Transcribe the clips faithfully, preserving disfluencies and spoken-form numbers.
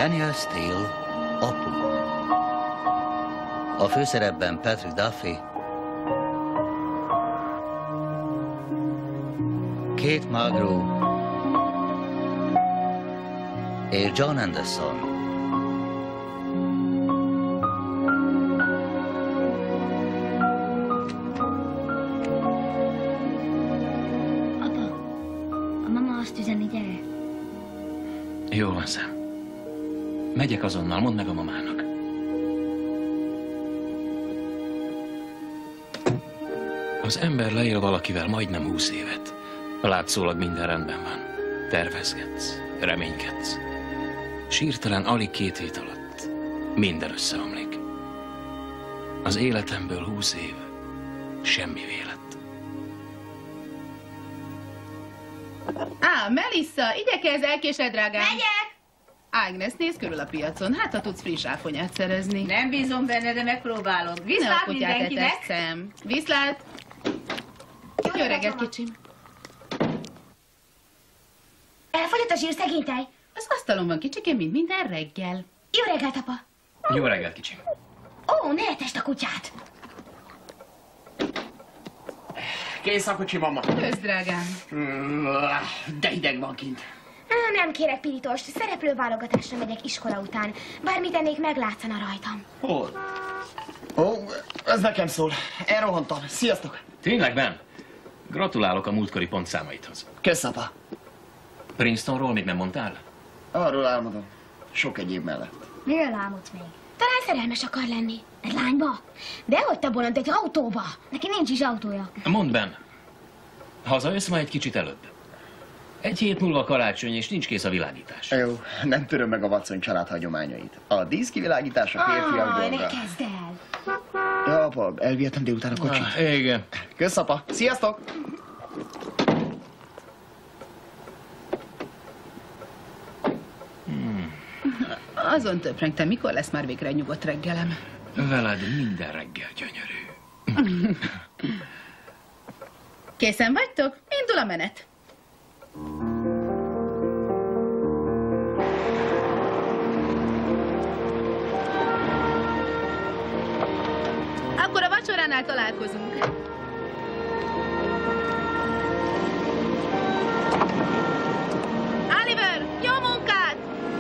Daniel Steele, apu. A főszerepben Patrick Duffy, Kate Mulgrew és John Anderson. Apa, a mama azt üzeni, gyere. Jól van, Sam. Megyek azonnal, mondd meg a mamának. Az ember leél valakivel majdnem húsz évet. Látszólag minden rendben van. Tervezgetsz, reménykedsz. S hirtelen alig két hét alatt minden összeomlik. Az életemből húsz év semmi lett. Á, Melissa, igyekezz, elkésed, drágám. Megyek! Ágnes, nézz körül a piacon, hát ha tudsz friss áfonyát szerezni. Nem bízom benne, de megpróbálom. Ne a Viszlát kutyát mindenkinek! eteszem. Viszlát! Jó reggelt, kicsim. Elfogyott a zsír, szegény tej. Az asztalon van, kicsikém, mint minden reggel. Jó reggelt, apa. Jó reggelt, kicsim. Ó, ne etesd a kutyát. Kész a kocsi, mama. Ősz, drágám. De hideg van kint. Nem kérek pirítost, szereplőválogatásra megyek iskola után. Bármit ennék, meglátszana rajtam. Hol? Ó, ez nekem szól. Elrohantam. Sziasztok. Tényleg, Ben? Gratulálok a múltkori pontszámaidhoz. Kösz, apa. Princetonról még nem mondtál? Arról álmodom. Sok egyéb mellett. Miről álmodsz még? Talán szerelmes akar lenni. Egy lányba? Dehogy te bolond, egy autóba. Neki nincs is autója. Mondd, Ben. Hazajössz ma egy kicsit előbb. Egy hét múlva karácsony, és nincs kész a világítás. Jó, nem töröm meg a Watson család hagyományait. A díszkivilágítás a férfiak Ah, dolga. ne kezd el. Ja, apa, elvihetem délután a kocsit. Ah, igen. Kösz, apa. Sziasztok! Azon töprengtem, mikor lesz már végre nyugodt reggelem. Veled minden reggel gyönyörű. Készen vagytok? Indul a menet. Akkor a vacsoránál találkozunk. Oliver, jó munkát!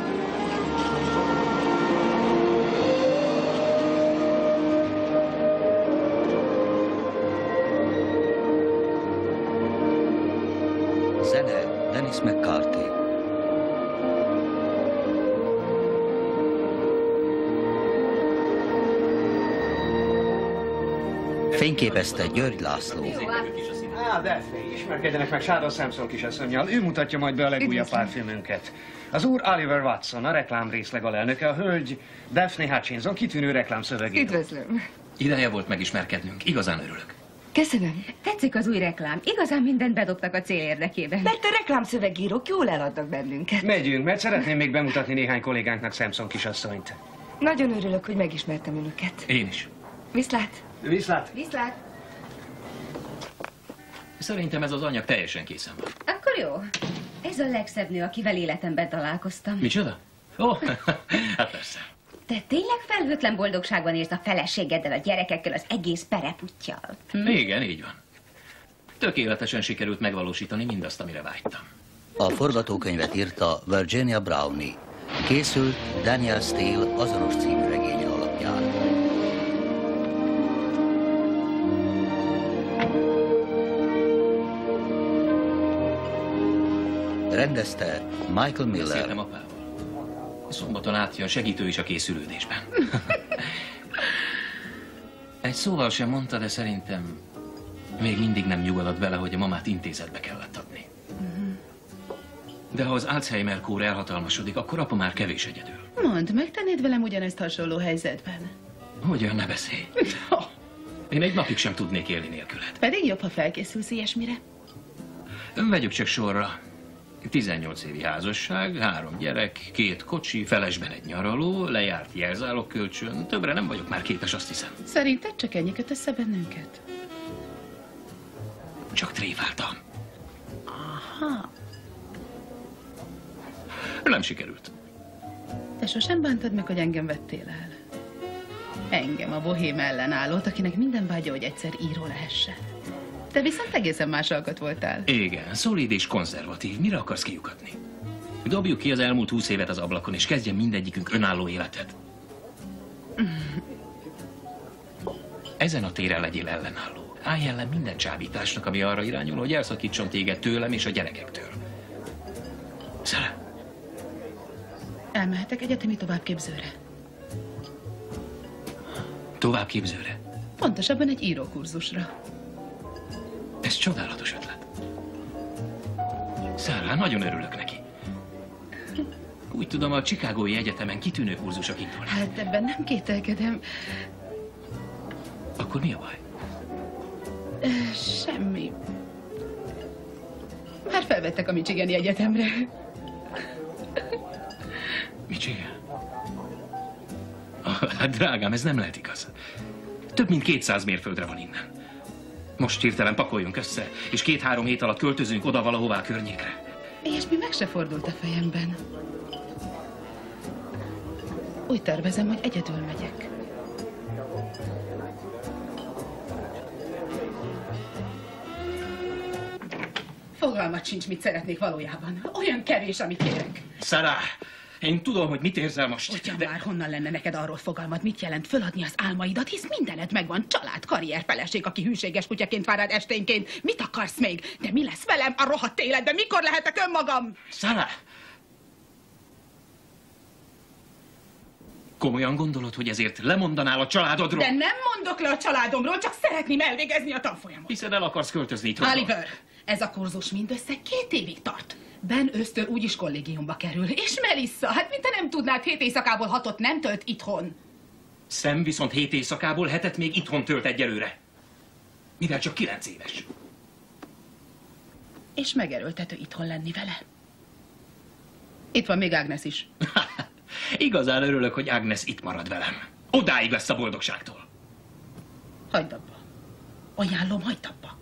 Zene Dennis McCarthy. Fényképezte György László. Á, Daphne, ismerkedjenek meg Shadow Samson kisasszonnyal. Ő mutatja majd be a legújabb párfilmünket. Az úr Oliver Watson, a reklám részleg alelnöke, a hölgy Daphne Hutchinson, kitűnő reklámszövegíró. Üdvözlöm. Ideje volt megismerkednünk. Igazán örülök. Köszönöm. Tetszik az új reklám. Igazán mindent bedobtak a cél érdekében. Mert a reklámszövegírók jól eladnak bennünket. Megyünk, mert szeretném még bemutatni néhány kollégánknak Samson kisasszonyt. Nagyon örülök, hogy megismertem önöket. Én is. Viszlát. Viszlát! Viszlát. Szerintem ez az anyag teljesen készen van. Akkor jó. Ez a legszebb nő, akivel életemben találkoztam. Micsoda? Ó, oh, hát persze. Te tényleg felhőtlen boldogságban élsz a feleségeddel, a gyerekekkel, az egész pereputtyal. Hm? Igen, így van. Tökéletesen sikerült megvalósítani mindazt, amire vágytam. A forgatókönyvet írta Virginia Brownie. Készült Daniel Steele azonos című regénye alapján. Rendezte Michael Miller. Beszéltem apával. Szombaton átjön, segítő is a készülődésben. Egy szóval sem mondta, de szerintem még mindig nem nyugodott vele, hogy a mamát intézetbe kellett adni. De ha az Alzheimer-kór elhatalmasodik, akkor apa már kevés egyedül. Mondd, megtennéd velem ugyanezt hasonló helyzetben? Hogyan ne beszélj? Én egy napig sem tudnék élni nélküled. Pedig jobb, ha felkészülsz ilyesmire. Vegyük csak sorra. tizennyolc évi házasság, három gyerek, két kocsi, felesben egy nyaraló, lejárt jelzálog kölcsön. Többre nem vagyok már képes, azt hiszem. Szerinted csak ennyi köt össze bennünket? Csak tréfáltam. Aha. Nem sikerült. Te sosem bántad meg, hogy engem vettél el. Engem, a bohém ellenállót, akinek minden vágya, hogy egyszer író lehessen. Te viszont egészen más alkat voltál. Igen, szolid és konzervatív. Mire akarsz kiukatni? Dobjuk ki az elmúlt húsz évet az ablakon, és kezdjen mindegyikünk önálló életet. Ezen a téren legyél ellenálló. Állj ellen minden csábításnak, ami arra irányul, hogy elszakítson téged tőlem és a gyerekektől. Sarah. Elmehetek egyetemi továbbképzőre? Továbbképzőre? Pontosabban egy írókurzusra. Ez csodálatos ötlet. Sarah, nagyon örülök neki. Úgy tudom, a Chicagói Egyetemen kitűnő kurzusok indulnak. Hát ebben nem kételkedem. Akkor mi a baj? Semmi. Már felvettek a Michigani Egyetemre. Michigan? Ah, hát drágám, ez nem lehet igaz. Több mint kétszáz mérföldre van innen. Most hirtelen pakoljunk össze, és két-három hét alatt költözünk oda valahová a környékre. Ilyesmi meg se fordult a fejemben. Úgy tervezem, hogy egyedül megyek. Fogalmat sincs, mit szeretnék valójában. Olyan kevés, amit kérek. Sarah, én tudom, hogy mit érzel most. Ugyan de... már honnan lenne neked arról fogalmad, mit jelent föladni az álmaidat, hisz mindened megvan. Család, karrier, feleség, aki hűséges kutyaként vár rád esténként. Mit akarsz még? De mi lesz velem a rohadt életben? Mikor lehetek önmagam? Sarah! Komolyan gondolod, hogy ezért lemondanál a családodról? De nem mondok le a családomról, csak szeretném elvégezni a tanfolyamot. Hiszen el akarsz költözni itthon. Oliver, ez a kurzus mindössze két évig tart. Ben ősztől úgyis kollégiumba kerül. És Melissa, hát mint te nem tudnád, hét éjszakából hatot nem tölt itthon. Sam viszont hét éjszakából hetet még itthon tölt egyelőre. Mivel csak kilenc éves. És megerőltető itthon lenni vele. Itt van még Agnes is. Igazán örülök, hogy Agnes itt marad velem. Odáig lesz a boldogságtól. Hagyd abba. Ajánlom, hagyd abba.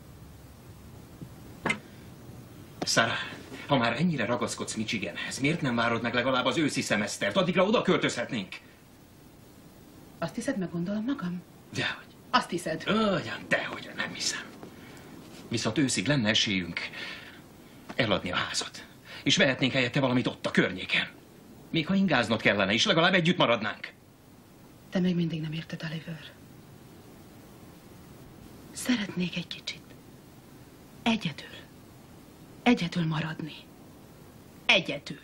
Sarah, ha már ennyire ragaszkodsz Michiganhez, miért nem várod meg legalább az őszi szemesztert? Addigra oda költözhetnénk. Azt hiszed, meggondolom magam? Dehogy. Azt hiszed? Ugyan, dehogy, nem hiszem. Viszont őszig lenne esélyünk eladni a házat. És vehetnénk helyette valamit ott a környéken. Még ha ingáznod kellene is, legalább együtt maradnánk. Te még mindig nem érted, Oliver. Szeretnék egy kicsit. Egyedül. Egyedül maradni. Egyedül.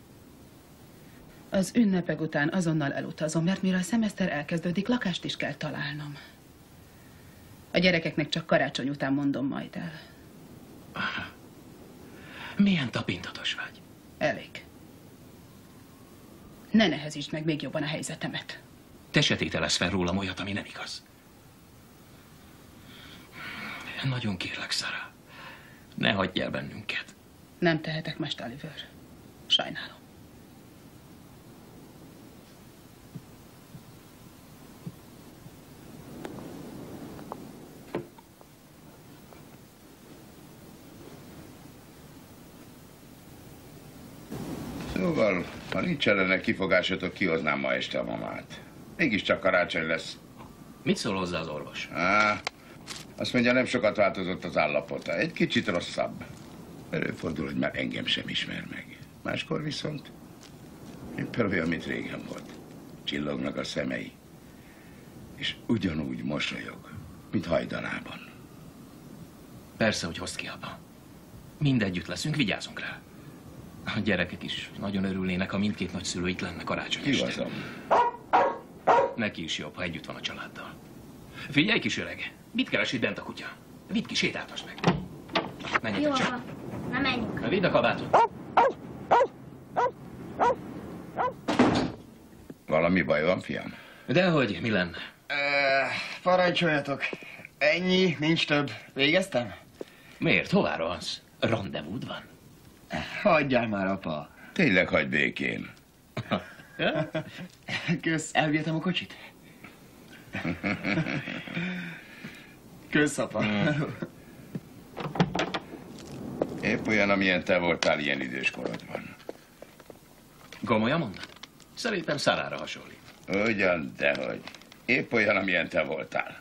Az ünnepek után azonnal elutazom, mert mire a szemeszter elkezdődik, lakást is kell találnom. A gyerekeknek csak karácsony után mondom majd el. Aha. Milyen tapintatos vagy? Elég. Ne nehezítsd meg még jobban a helyzetemet. Te se tételezz fel rólam olyat, ami nem igaz. Nagyon kérlek, Sarah. Ne hagyj el bennünket. Nem tehetek mást, Oliver. Sajnálom. Szóval, ha nincs ellene kifogásotok, kihoznám ma este a mamát. Mégiscsak karácsony lesz. Mit szól hozzá az orvos? Á, azt mondja, nem sokat változott az állapota. Egy kicsit rosszabb. Előfordul, hogy már engem sem ismer meg. Máskor viszont éppen olyan, mint régen volt. Csillognak a szemei. És ugyanúgy mosolyog, mint hajdanában. Persze, hogy hozd ki abba. Mindegyütt leszünk, vigyázunk rá. A gyerekek is nagyon örülnének, ha mindkét nagyszülő itt lenne karácsony este. Igazam. Neki is jobb, ha együtt van a családdal. Figyelj, kis öreg, mit keres itt bent a kutya? Vidd ki, sétáltasd meg. Menjetek Jó, csak. apa. Na menjünk. Vidd a kabátot. Valami baj van, fiam? Dehogy, mi lenne? Uh, parancsoljatok. Ennyi, nincs több. Végeztem? Miért? Hová rohansz? Rendezvúd van? Hagyjál már, apa. Tényleg hagyd békén. Kösz, elvihetem a kocsit? Kösz, apa. Épp olyan, amilyen te voltál ilyen idős korodban. Gomolyan mondod? Szerintem Sarahra hasonlít. Ugyan, dehogy. Épp olyan, amilyen te voltál.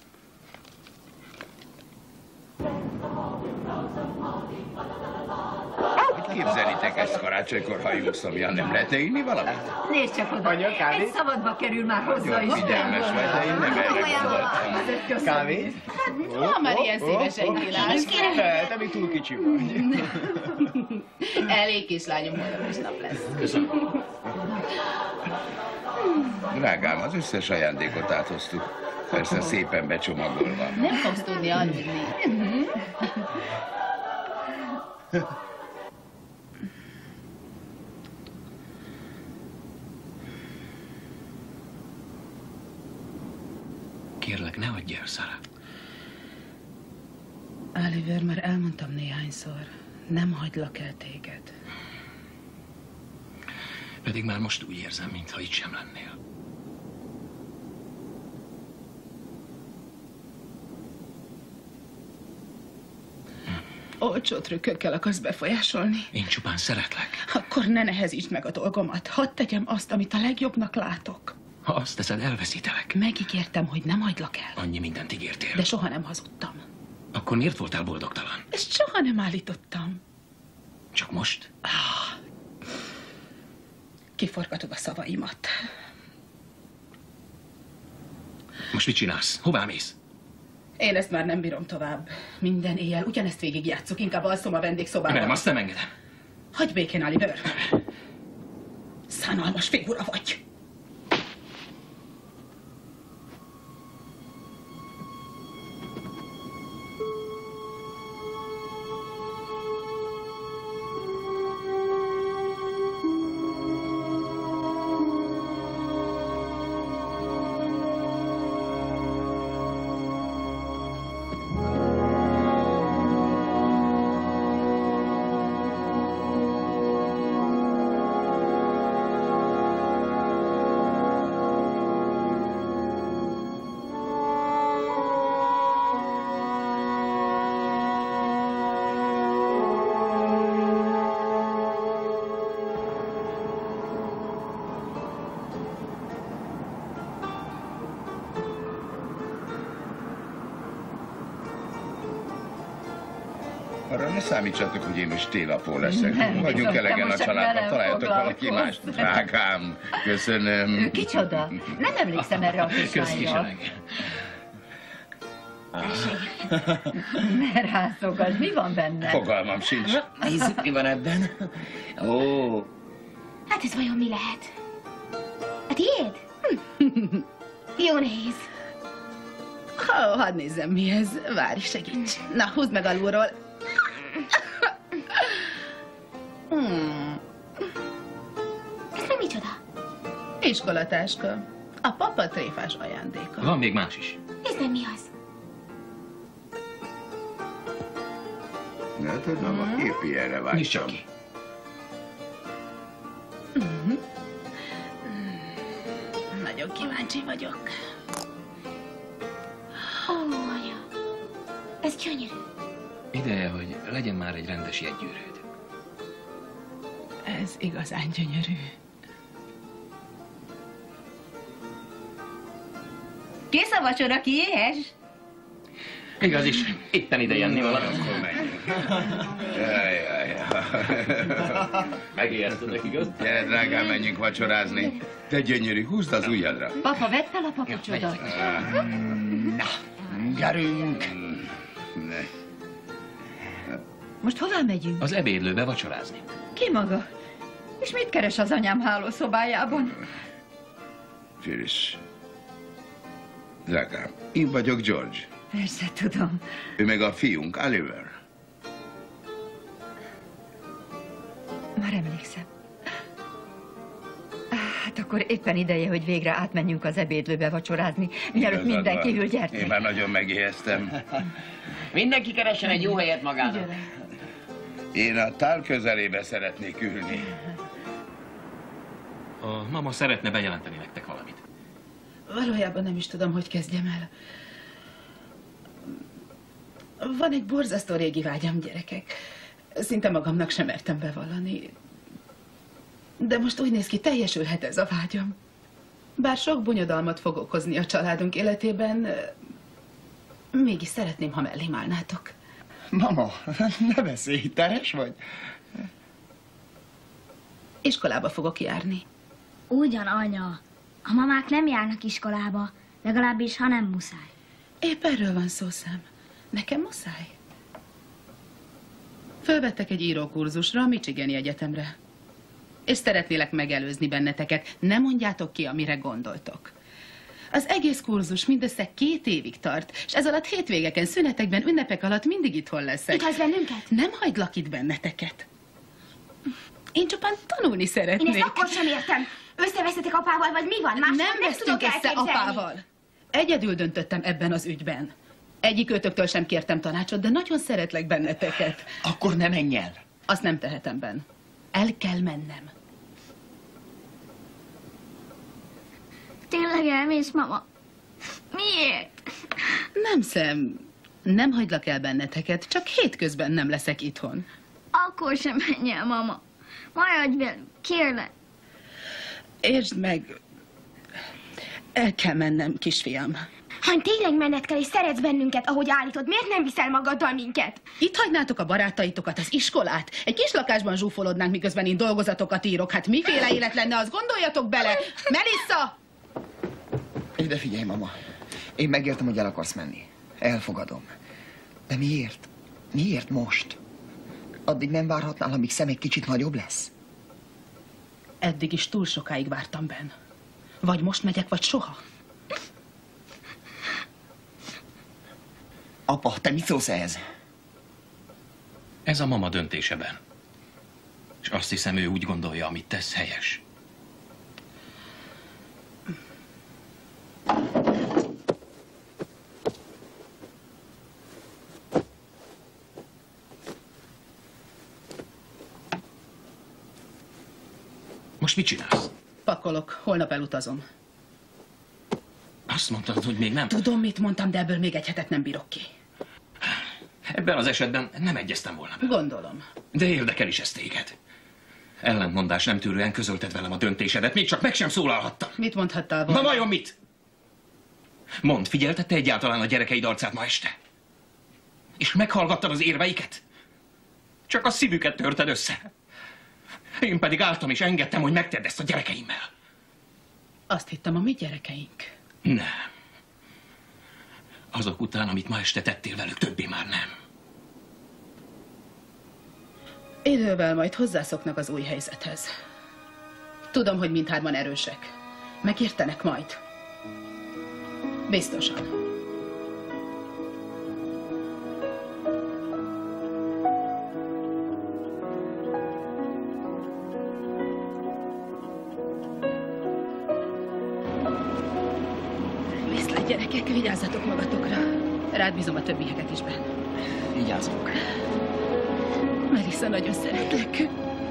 Hogy képzelitek ezt karácsonykor, ha jószomjan? Nem lehetne inni valamit? Nézd csak oda, egy szabadba kerül már hozzá is. Figyelmes vagy, de én nem erre gondoltam. Kávét? Hát, van már ilyen szíves egy gilás. Te, te még túl kicsi vagy. Elég kislányom, boldogos nap lesz. Köszönöm. Drágám, az összes ajándékot áthoztuk. Persze szépen becsomagolva. Nem fogsz tudni adni. Kérlek, ne adj el, Sarah. Oliver, már elmondtam néhányszor. Nem hagylak el téged. Pedig már most úgy érzem, mintha itt sem lennél. Olcsó trükkökkel akarsz befolyásolni? Én csupán szeretlek. Akkor ne nehezítsd meg a dolgomat. Hadd tegyem azt, amit a legjobbnak látok. Ha azt teszed, elveszítelek. Megígértem, hogy nem hagylak el. Annyi mindent ígértél. De soha nem hazudtam. Akkor miért voltál boldogtalan? Ezt soha nem állítottam. Csak most? Ah, kiforgatod a szavaimat. Most mit csinálsz? Hová mész? Én ezt már nem bírom tovább. Minden éjjel ugyanezt végigjátszok, inkább alszom a vendégszobában. Nem, azt nem engedem. Hagyj békén, Oliver. Szánalmas figura vagy. Arra ne számítsatok, hogy én most télapó leszek. Nem, Vagyunk bizony, elegen te a most családban, velem találjatok valaki más. foglalkozz. Drágám, köszönöm. Ő kicsoda? Nem emlékszem erre a kislányra. Ne rászogasd, mi van benne? Fogalmam sincs. Nézzük, mi van ebben. Ó, Hát ez vajon mi lehet? A tiéd? Hm. Jó nehéz. Ó, hadd nézzem, mi ez. Várj, segíts. Na, húzd meg alulról. Hmm. Ez meg micsoda? Iskolatáska. A papa tréfás ajándéka. Van még más is. Nézd meg, mi az. Ne tudom, a kép ilyenre Nyisd csak vágytam. ki. Nagyon kíváncsi vagyok. Ó, anya. Ez gyönyörű. Ideje, hogy legyen már egy rendes jegygyűrűd. Ez igazán gyönyörű. Kész a vacsora, ki éhes? Igaz is, éppen ide jönni valami. Akkor menjünk. Jaj, jaj, jaj. Megijesztődnek, igaz? Gyere, drágám, menjünk vacsorázni. Te gyönyörű, húzd az ujjadra. Papa, vedd fel a papucsodat. gyerünk. Ne. Most hová megyünk? Az ebédlőbe vacsorázni. Ki maga? És mit keres az anyám hálószobájában? Phyllis. Drágám, én vagyok George. Persze, tudom. Ő meg a fiunk, Oliver. Már emlékszem. Hát akkor éppen ideje, hogy végre átmenjünk az ebédlőbe vacsorázni, mielőtt Igazad mindenki van. hűl, gyertek. Én már nagyon megijesztem. Mindenki keressen egy jó helyet magának. Én a tál közelébe szeretnék ülni. A mama szeretne bejelenteni nektek valamit. Valójában nem is tudom, hogy kezdjem el. Van egy borzasztó régi vágyam, gyerekek. Szinte magamnak sem mertem bevallani. De most úgy néz ki, teljesülhet ez a vágyam. Bár sok bonyodalmat fog okozni a családunk életében, mégis szeretném, ha mellém állnátok. Mama, ne beszélj, teres vagy? Iskolába fogok járni. Ugyan, anya. A mamák nem járnak iskolába, legalábbis, ha nem muszáj. Épp erről van szó, Sam. Nekem muszáj. Fölvettek egy írókurzusra a Michigani Egyetemre. És szeretnélek megelőzni benneteket. Ne mondjátok ki, amire gondoltok. Az egész kurzus mindössze két évig tart, és ez alatt hétvégeken, szünetekben, ünnepek alatt mindig itthon leszek. Itt hagysz bennünket? Nem hagylak itt benneteket. Én csupán tanulni szeretnék. Én ezt akkor sem értem. Összeveszetek apával, vagy mi van? Más nem nem vesztünk tudok össze elképzelni. apával. Egyedül döntöttem ebben az ügyben. Egyik őtöktől sem kértem tanácsot, de nagyon szeretlek benneteket. Akkor nem menj el. Azt nem tehetem, Ben. El kell mennem. Tényleg elmész, mama? Miért? Nem, Sam. Nem hagylak el benneteket, csak hétközben nem leszek itthon. Akkor sem menj el, mama. Maradj velünk, kérlek. Értsd meg, el kell mennem, kisfiam. Ha tényleg menned kell és szeretsz bennünket, ahogy állítod, miért nem viszel magaddal minket? Itt hagynátok a barátaitokat, az iskolát? Egy kis lakásban zsúfolodnánk, miközben én dolgozatokat írok. Hát miféle élet lenne, azt gondoljatok bele! Melissa! Ide figyelj, mama. Én megértem, hogy el akarsz menni. Elfogadom. De miért? Miért most? Addig nem várhatnál, amíg Sam egy kicsit nagyobb lesz? Eddig is túl sokáig vártam, Ben. Vagy most megyek, vagy soha. Apa, te mit szólsz ehhez? Ez a mama döntése, Ben. És azt hiszem, ő úgy gondolja, amit tesz, helyes. Most mit csinálsz? Pakolok, holnap elutazom. Azt mondtad, hogy még nem? Tudom, mit mondtam, de ebből még egy hetet nem bírok ki. Ebben az esetben nem egyeztem volna be. Gondolom. De érdekel is ez téged. Ellentmondás nem tűrően közölted velem a döntésedet, még csak meg sem szólalhattam. Mit mondhattál volna? Na vajon mit? Mondd, figyeltette egyáltalán a gyerekeid arcát ma este? És meghallgattad az érveiket? Csak a szívüket törted össze. Én pedig álltam és engedtem, hogy megtedd ezt a gyerekeimmel. Azt hittem, a mi gyerekeink. Nem. Azok után, amit ma este tettél velük, többé már nem. Idővel majd hozzászoknak az új helyzethez. Tudom, hogy mindhárman erősek. Megértenek majd. Biztosan. Viszlát, gyerekek, vigyázzatok magatokra. Rád bízom a többieket is, Ben. Vigyázzunk. Melissa, nagyon szeretlek.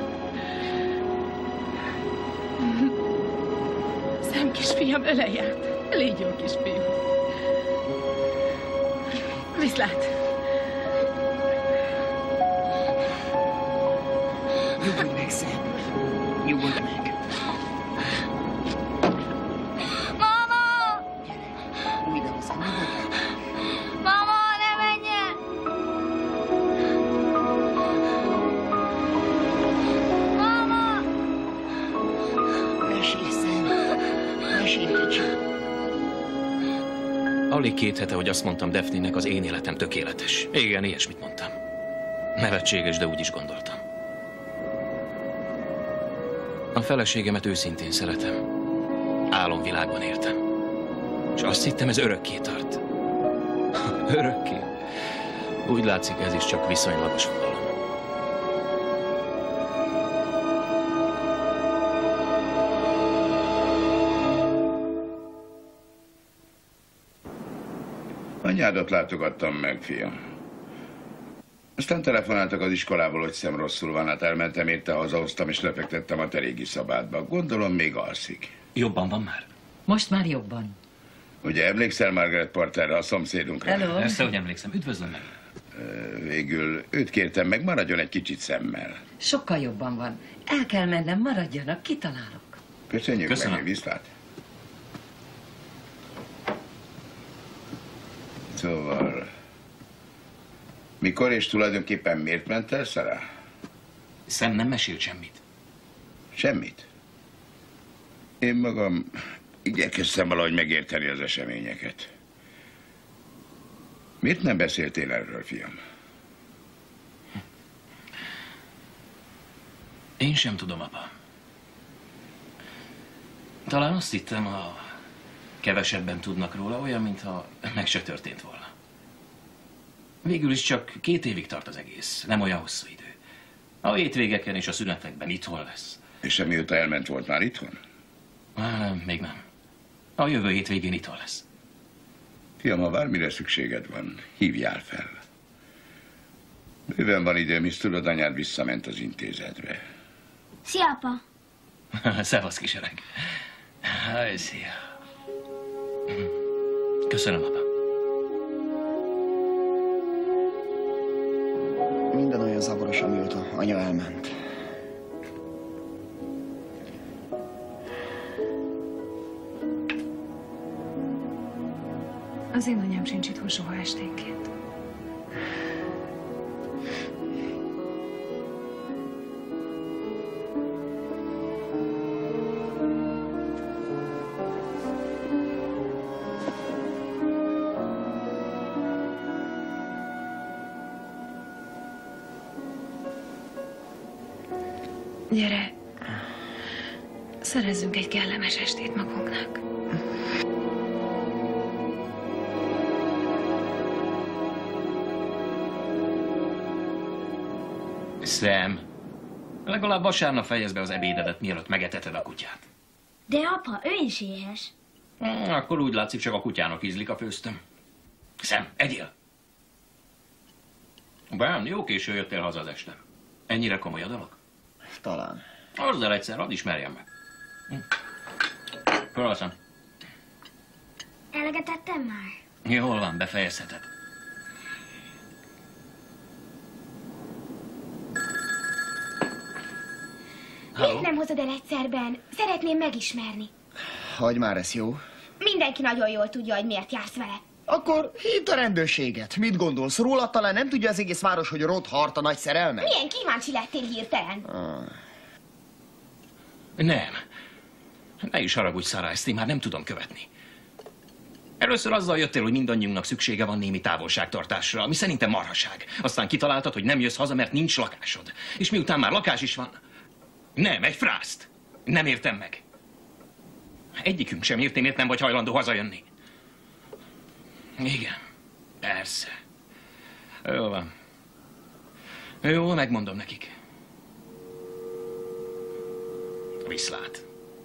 Sam, kisfiam, ölelj át. Légy jó, kisfiú. Viszlát. Nyugodj meg, Sam. Nyugodj meg. Mama! Gyere, újra hozzá, nyugodj meg. Mama, ne menj el! Mama! Mesélj, Sam. Mesélj kicsit. Alig két hete, hogy azt mondtam Daphne-nek, az én életem tökéletes. Igen, ilyesmit mondtam. Nevetséges, de úgy is gondoltam. A feleségemet őszintén szeretem. Álomvilágban éltem. És azt hittem, ez örökké tart. Örökké? Úgy látszik, ez is csak viszonylagos fogalom. Anyádat látogattam meg, fiam. Aztán telefonáltak az iskolából, hogy Sam rosszul van, hát elmentem érte, hazahoztam és lefektettem a te régi szobádba. Gondolom még alszik. Jobban van már? Most már jobban. Ugye emlékszel Margaret Porterre, a szomszédunkra? Hello. Persze, hogy emlékszem. Üdvözlöm meg. Végül őt kértem meg, maradjon egy kicsit szemmel. Sokkal jobban van. El kell mennem, maradjanak, kitalálok. Köszönjük Köszönöm. meg, viszlát. Szóval... Mikor és tulajdonképpen miért ment el, Sarah? Sam nem mesélt semmit. Semmit. Én magam igyekeztem valahogy megérteni az eseményeket. Miért nem beszéltél erről, fiam? Én sem tudom, apa. Talán azt hittem, ha kevesebben tudnak róla, olyan, mintha meg se történt volna. Végül is csak két évig tart az egész, nem olyan hosszú idő. A hétvégeken és a szünetekben itthon lesz. És amióta elment, volt már itthon? Á, nem, még nem. A jövő hétvégén itthon lesz. Fiam, ha bármire szükséged van, hívjál fel. Bőven van időm, hisz tudod, anyád visszament az intézetbe. Szia, apa! Szevasz, kis öreg. Háj, szia. Köszönöm, apa. Minden olyan zavaros, amióta anya elment. Az én anyám sincs itthon soha esténként. Gyere, szerezzünk egy kellemes estét magunknak. Sam, legalább vasárnap fejezd be az ebédedet, mielőtt megeteted a kutyát. De apa, ő is éhes. Hmm, akkor úgy látszik, csak a kutyának ízlik a főztöm. Sam, egyél! Ben, jó késő jöttél haza az este. Ennyire komoly a dolog? Talán. Azzal egyszer, hadd ismerjem meg. Hm. Fölveszem. Eleget ettem már? Jól van, befejezheted. Miért nem hozod el egyszerben? Szeretném megismerni. Hagyj már, ez jó. Mindenki nagyon jól tudja, hogy miért jársz vele. Akkor hívd a rendőrséget. Mit gondolsz róla? Talán nem tudja az egész város, hogy Rod Hart a nagy szerelme? Milyen kíváncsi lettél hirtelen? Ah. Nem. Ne is haragudj, Sarah, ezt én már nem tudom követni. Először azzal jöttél, hogy mindannyiunknak szüksége van némi távolságtartásra, ami szerintem marhaság. Aztán kitaláltad, hogy nem jössz haza, mert nincs lakásod. És miután már lakás is van... Nem, egy frászt. Nem értem meg. Egyikünk sem érti, miért nem vagy hajlandó hazajönni. Igen, persze. Jó van. Jó, megmondom nekik. Viszlát.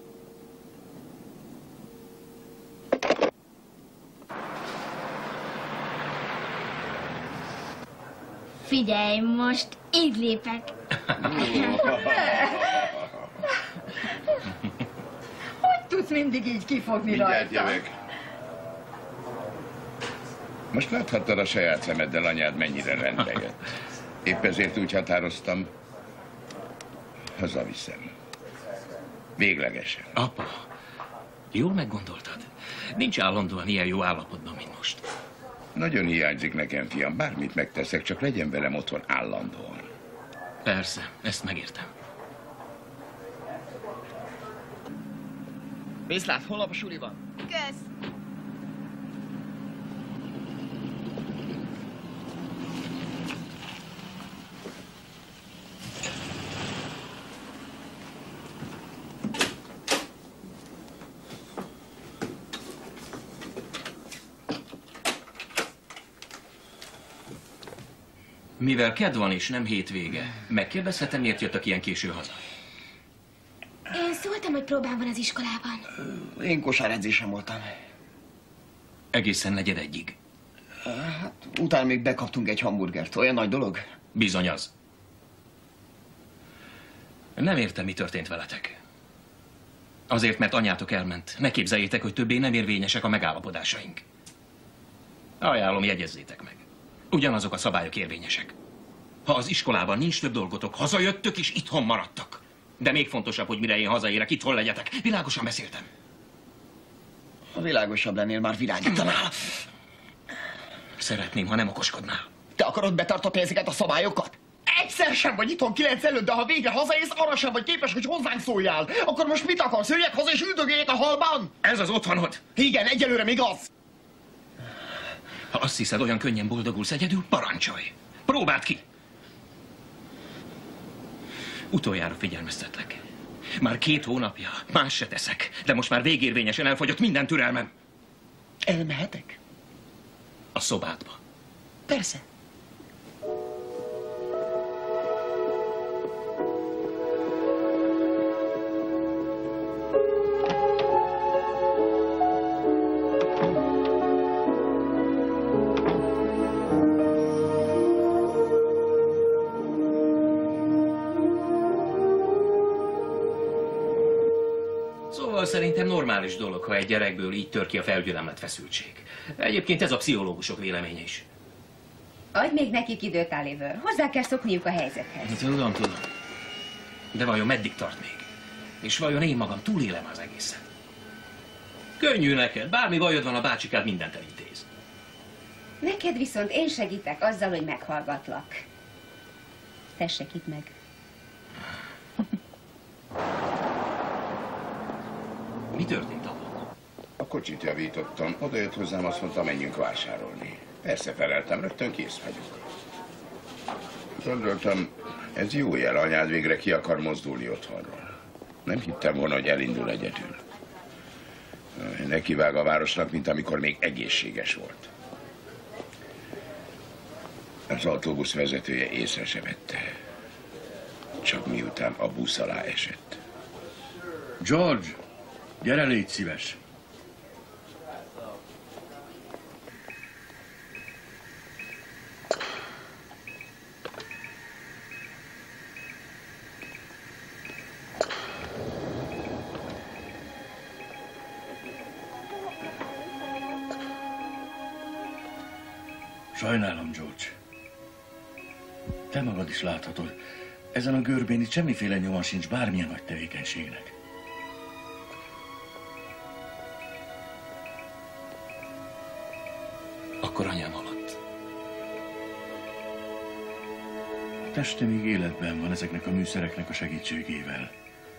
Figyelj, most így lépek. Hogy tudsz mindig így kifogni Mindjárt rajta? jövök. Most láthattad a saját szemeddel, anyád mennyire rendbe jött. Épp ezért úgy határoztam, hazaviszem. Véglegesen. Apa, jól meggondoltad? Nincs állandóan ilyen jó állapotban, mint most. Nagyon hiányzik nekem, fiam. Bármit megteszek, csak legyen velem otthon állandóan. Persze, ezt megértem. Viszlát, holnap a suli van. Kösz. Mivel kedd van és nem hétvége, megkérdezhetem, miért jöttök ilyen késő haza? Én szóltam, hogy próbám van az iskolában. Én kosáredzésen voltam. Egészen negyed egyig. Hát, utána még bekaptunk egy hamburgert. Olyan nagy dolog? Bizony az. Nem értem, mi történt veletek. Azért, mert anyátok elment. Ne képzeljétek, hogy többé nem érvényesek a megállapodásaink. Ajánlom, jegyezzétek meg. Ugyanazok a szabályok érvényesek. Ha az iskolában nincs több dolgotok, hazajöttök és itthon maradtak. De még fontosabb, hogy mire én hazaérek, itthon legyetek. Világosan beszéltem. Ha világosabb lennél, már virágítanál. Szeretném, ha nem okoskodnál. Te akarod betartatni ezeket a szabályokat? Egyszer sem vagy itthon kilenc előtt, de ha végre hazaérsz, arra sem vagy képes, hogy hozzánk szóljál. Akkor most mit akarsz? Jöjjek haza és üldögéljek a halban? Ez az otthonod? Igen, egyelőre még az. Ha azt hiszed, olyan könnyen boldogulsz egyedül, parancsolj. Próbáld ki. Utoljára figyelmeztetlek. Már két hónapja, más se teszek, de most már végérvényesen elfogyott minden türelmem. Elmehetek? A szobádba. Persze. Szerintem normális dolog, ha egy gyerekből így tör ki a felgyülemlett feszültség. Egyébként ez a pszichológusok véleménye is. Adj még nekik időt, Oliver. Hozzá kell szokniuk a helyzethez. Tudom, tudom. De vajon meddig tart még? És vajon én magam túlélem az egészet? Könnyű neked. Bármi bajod van, a bácsikád mindent elintéz. Neked viszont én segítek azzal, hogy meghallgatlak. Tessék itt meg. Mi történt abban? A kocsit javítottam, oda jött hozzám, azt mondta, menjünk vásárolni. Persze feleltem, rögtön kész vagyok. Gondoltam, ez jó jel, anyád végre ki akar mozdulni otthonról. Nem hittem volna, hogy elindul egyedül. Nekivág a városnak, mint amikor még egészséges volt. Az autóbusz vezetője észre se vette. Csak miután a busz alá esett. George! Gyere, légy szíves! Sajnálom, George. Te magad is láthatod, ezen a görbén itt semmiféle nyoma sincs bármilyen nagy tevékenységnek. Akkor anyám halott. A teste még életben van ezeknek a műszereknek a segítségével.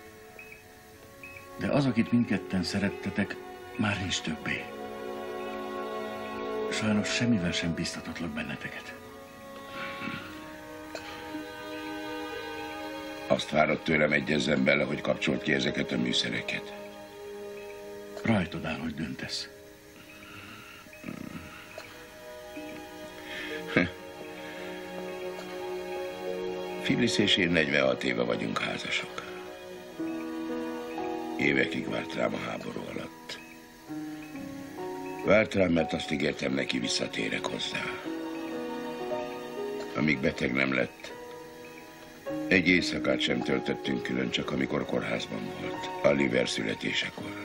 De az, akit mindketten szerettetek, már nincs többé. Sajnos semmivel sem biztatatlak benneteket. Azt várod tőlem, egyezzen bele, hogy kapcsolt ki ezeket a műszereket. Rajtad áll, hogy döntesz. Phyllis és én negyvenhat éve vagyunk házasok. Évekig várt rám a háború alatt. Várt rám, mert azt ígértem neki, visszatérek hozzá. Amíg beteg nem lett, egy éjszakát sem töltöttünk külön, csak amikor kórházban volt, Oliver születésekor.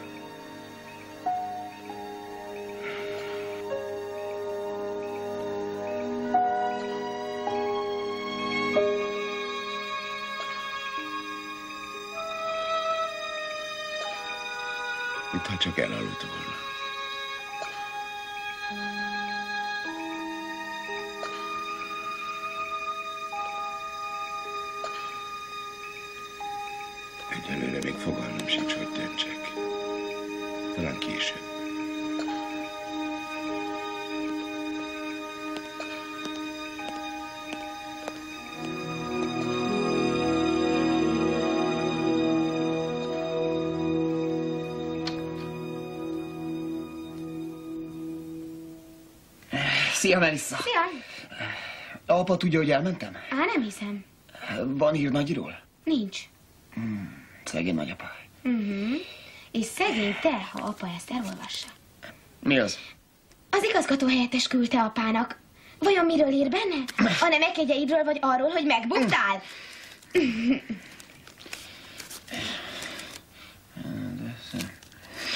Mintha csak elaludt volna. Egyelőre még fogalmam sincs, hogy döntsek. Talán később. Szia, Melissa! Szia! Apa tudja, hogy elmentem? Á, nem hiszem. Van hír Nagyiról? Nincs. Hmm, szegény nagyapa. Uh-huh. És szegény te, ha apa ezt elolvassa. Mi az? Az igazgató helyettes küldte apának. Vajon miről ír benne? A nemek egyeidről, vagy arról, hogy megbuktál?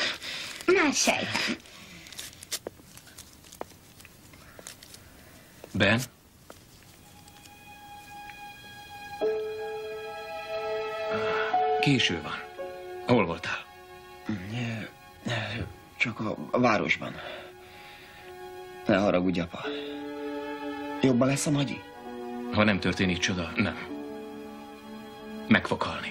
Már sejtem. Ben? Késő van. Hol voltál? Csak a, a városban. Ne haragudj, apa. Jobban lesz a Magyi? Ha nem történik csoda, nem. Meg fog halni.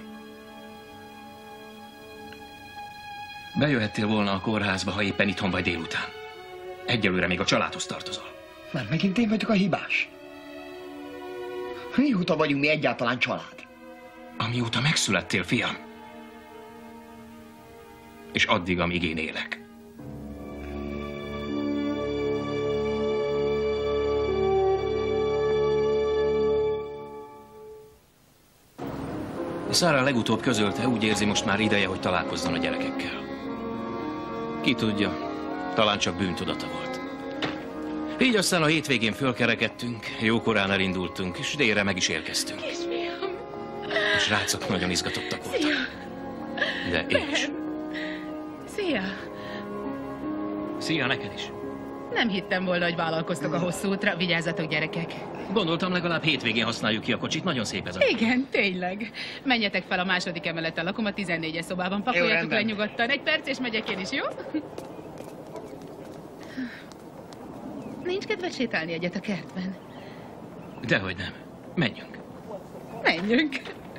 Bejöhettél volna a kórházba, ha éppen itthon vagy délután. Egyelőre még a családhoz tartozol. Már megint én vagyok a hibás. Mióta vagyunk mi egyáltalán család? Amióta megszülettél, fiam. És addig, amíg én élek. Sarah legutóbb közölte, úgy érzi, most már ideje, hogy találkozzon a gyerekekkel. Ki tudja, talán csak bűntudata volt. Így aztán a hétvégén fölkerekedtünk, jókorán elindultunk, és délre meg is érkeztünk. Kisfiam! A srácok nagyon izgatottak voltak. Szia! De én is. Szia! Szia, neked is. Nem hittem volna, hogy vállalkoztok a hosszú útra. Vigyázzatok, gyerekek! Gondoltam, legalább hétvégén használjuk ki a kocsit, nagyon szép ez a... Igen, tényleg. Menjetek fel a második emeleten, lakom a tizennégyes szobában. Pakoljátok le nyugodtan. Egy perc, és megyek én is, jó? Nincs kedved sétálni egyet a kertben? Dehogy nem. Menjünk. Menjünk.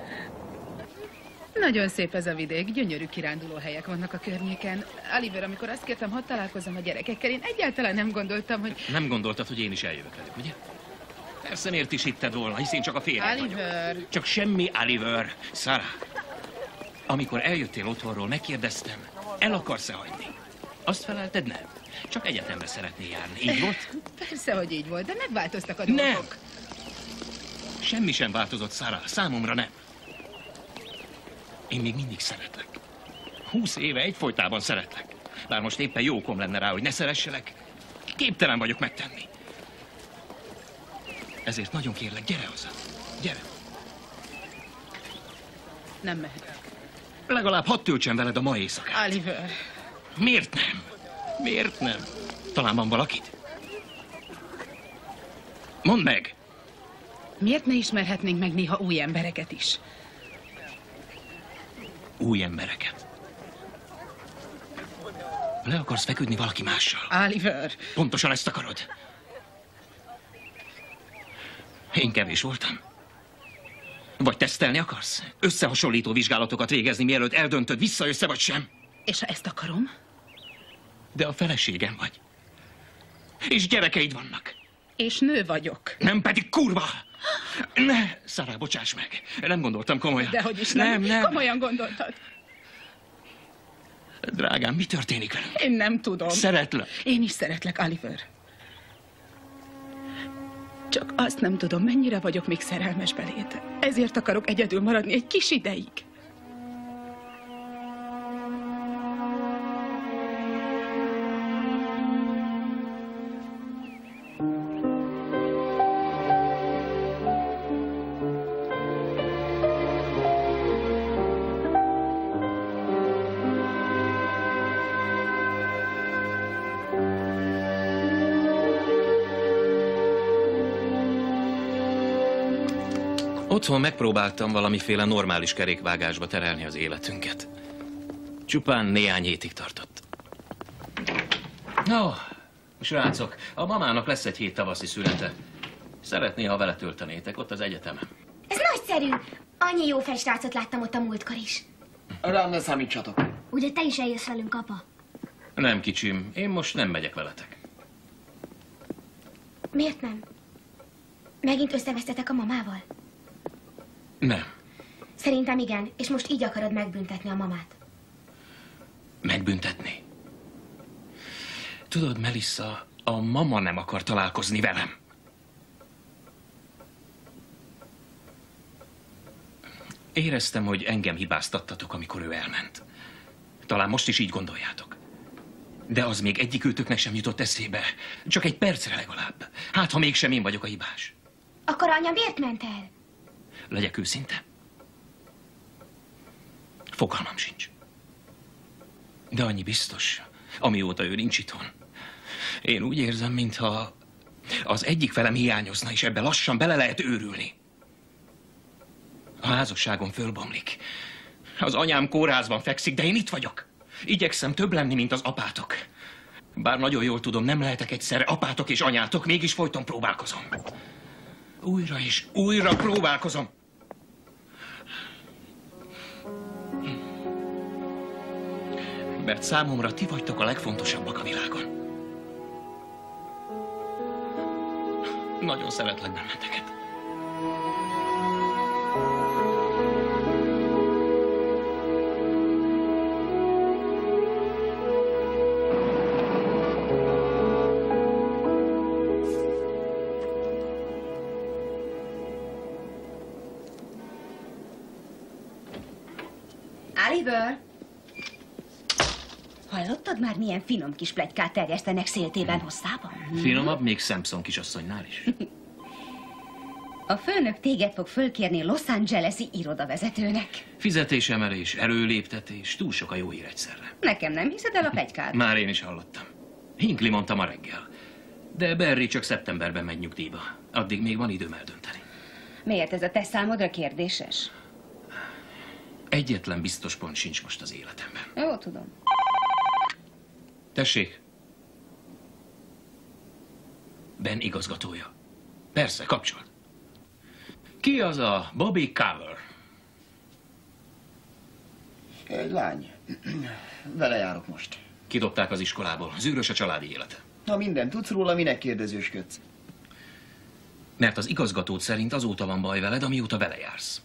Nagyon szép ez a vidék, gyönyörű kirándulóhelyek vannak a környéken. Oliver, amikor azt kértem, hadd találkozzam a gyerekekkel, én egyáltalán nem gondoltam, hogy... Nem gondoltad, hogy én is eljövök velük, ugye? Persze, miért is hitted volna, hisz én csak a férjem Oliver. vagyok. Csak semmi Oliver. Sarah, amikor eljöttél otthonról, megkérdeztem, el akarsz-e hagyni? Azt felelted, nem. Csak egyetemre szeretnél járni. Így volt? Persze, hogy így volt, de megváltoztak a dolgok. Nem! Semmi sem változott, Sarah. Számomra nem. Én még mindig szeretlek. Húsz éve egyfolytában szeretlek. Bár most éppen jó okom lenne rá, hogy ne szeresselek. Képtelen vagyok megtenni. Ezért nagyon kérlek, gyere haza. Gyere. Nem mehetek. Legalább hadd töltsem veled a ma éjszakát. Oliver. Miért nem? Miért nem? Talán van valakit? Mondd meg! Miért ne ismerhetnénk meg néha új embereket is? Új embereket. Le akarsz feküdni valaki mással? Oliver. Pontosan ezt akarod. Én kevés voltam. Vagy tesztelni akarsz? Összehasonlító vizsgálatokat végezni, mielőtt eldöntöd, visszajössz vagy sem? És ha ezt akarom? De a feleségem vagy. És gyerekeid vannak. És nő vagyok. Nem pedig kurva! Ne, Sarah, bocsáss meg. Nem gondoltam komolyan. Dehogy is nem. Nem, nem. Komolyan gondoltad. Drágám, mi történik velünk? Én nem tudom. Szeretlek. Én is szeretlek, Oliver. Csak azt nem tudom, mennyire vagyok még szerelmes beléd. Ezért akarok egyedül maradni egy kis ideig. Otthon megpróbáltam valamiféle normális kerékvágásba terelni az életünket. Csupán néhány hétig tartott. No, srácok, a mamának lesz egy hét tavaszi születe. Szeretné, ha vele töltenétek ott az egyetemen. Ez nagyszerű! Annyi jó fejsrácot láttam ott a múltkor is. Rám ne számítsatok. Ugye te is eljössz velünk, apa? Nem, kicsim, én most nem megyek veletek. Miért nem? Megint összevesztetek a mamával? Nem. Szerintem igen, és most így akarod megbüntetni a mamát. Megbüntetni? Tudod, Melissa, a mama nem akar találkozni velem. Éreztem, hogy engem hibáztattatok, amikor ő elment. Talán most is így gondoljátok. De az még egyikőtöknek sem jutott eszébe. Csak egy percre legalább. Hát, ha mégsem én vagyok a hibás. Akkor anya miért ment el? Legyek őszinte. Fogalmam sincs. De annyi biztos, amióta ő nincs itthon. Én úgy érzem, mintha Az egyik felem hiányozna, és ebbe lassan bele lehet őrülni. A házasságom fölbomlik. Az anyám kórházban fekszik, de én itt vagyok. Igyekszem több lenni, mint az apátok. Bár nagyon jól tudom, nem lehetek egyszerre apátok és anyátok, mégis folyton próbálkozom. Újra és újra próbálkozom. Mert számomra ti vagytok a legfontosabbak a világon. Nagyon szeretlek benneteket. Oliver! Hallottad már, milyen finom kis pletykát terjesztenek széltében hosszában? Finomabb még Samson kisasszonynál is. A főnök téged fog fölkérni Los Angeles-i irodavezetőnek. Fizetésemelés, előléptetés, túl sok a jó hír egyszerre. Nekem nem hiszed el a pletykát? Már én is hallottam. Hinckley mondta ma reggel. De Barry csak szeptemberben megy nyugdíjba. Addig még van időm eldönteni. Miért ez a te számodra kérdéses? Egyetlen biztos pont sincs most az életemben. Jó, tudom. Tessék. Ben igazgatója. Persze, kapcsolat. Ki az a Bobby Cover? Egy lány. Vele járok most. Kidobták az iskolából. Zűrös a családi élete. Ha mindent tudsz róla, minek kérdezősködsz? Mert az igazgatót szerint azóta van baj veled, amióta vele jársz.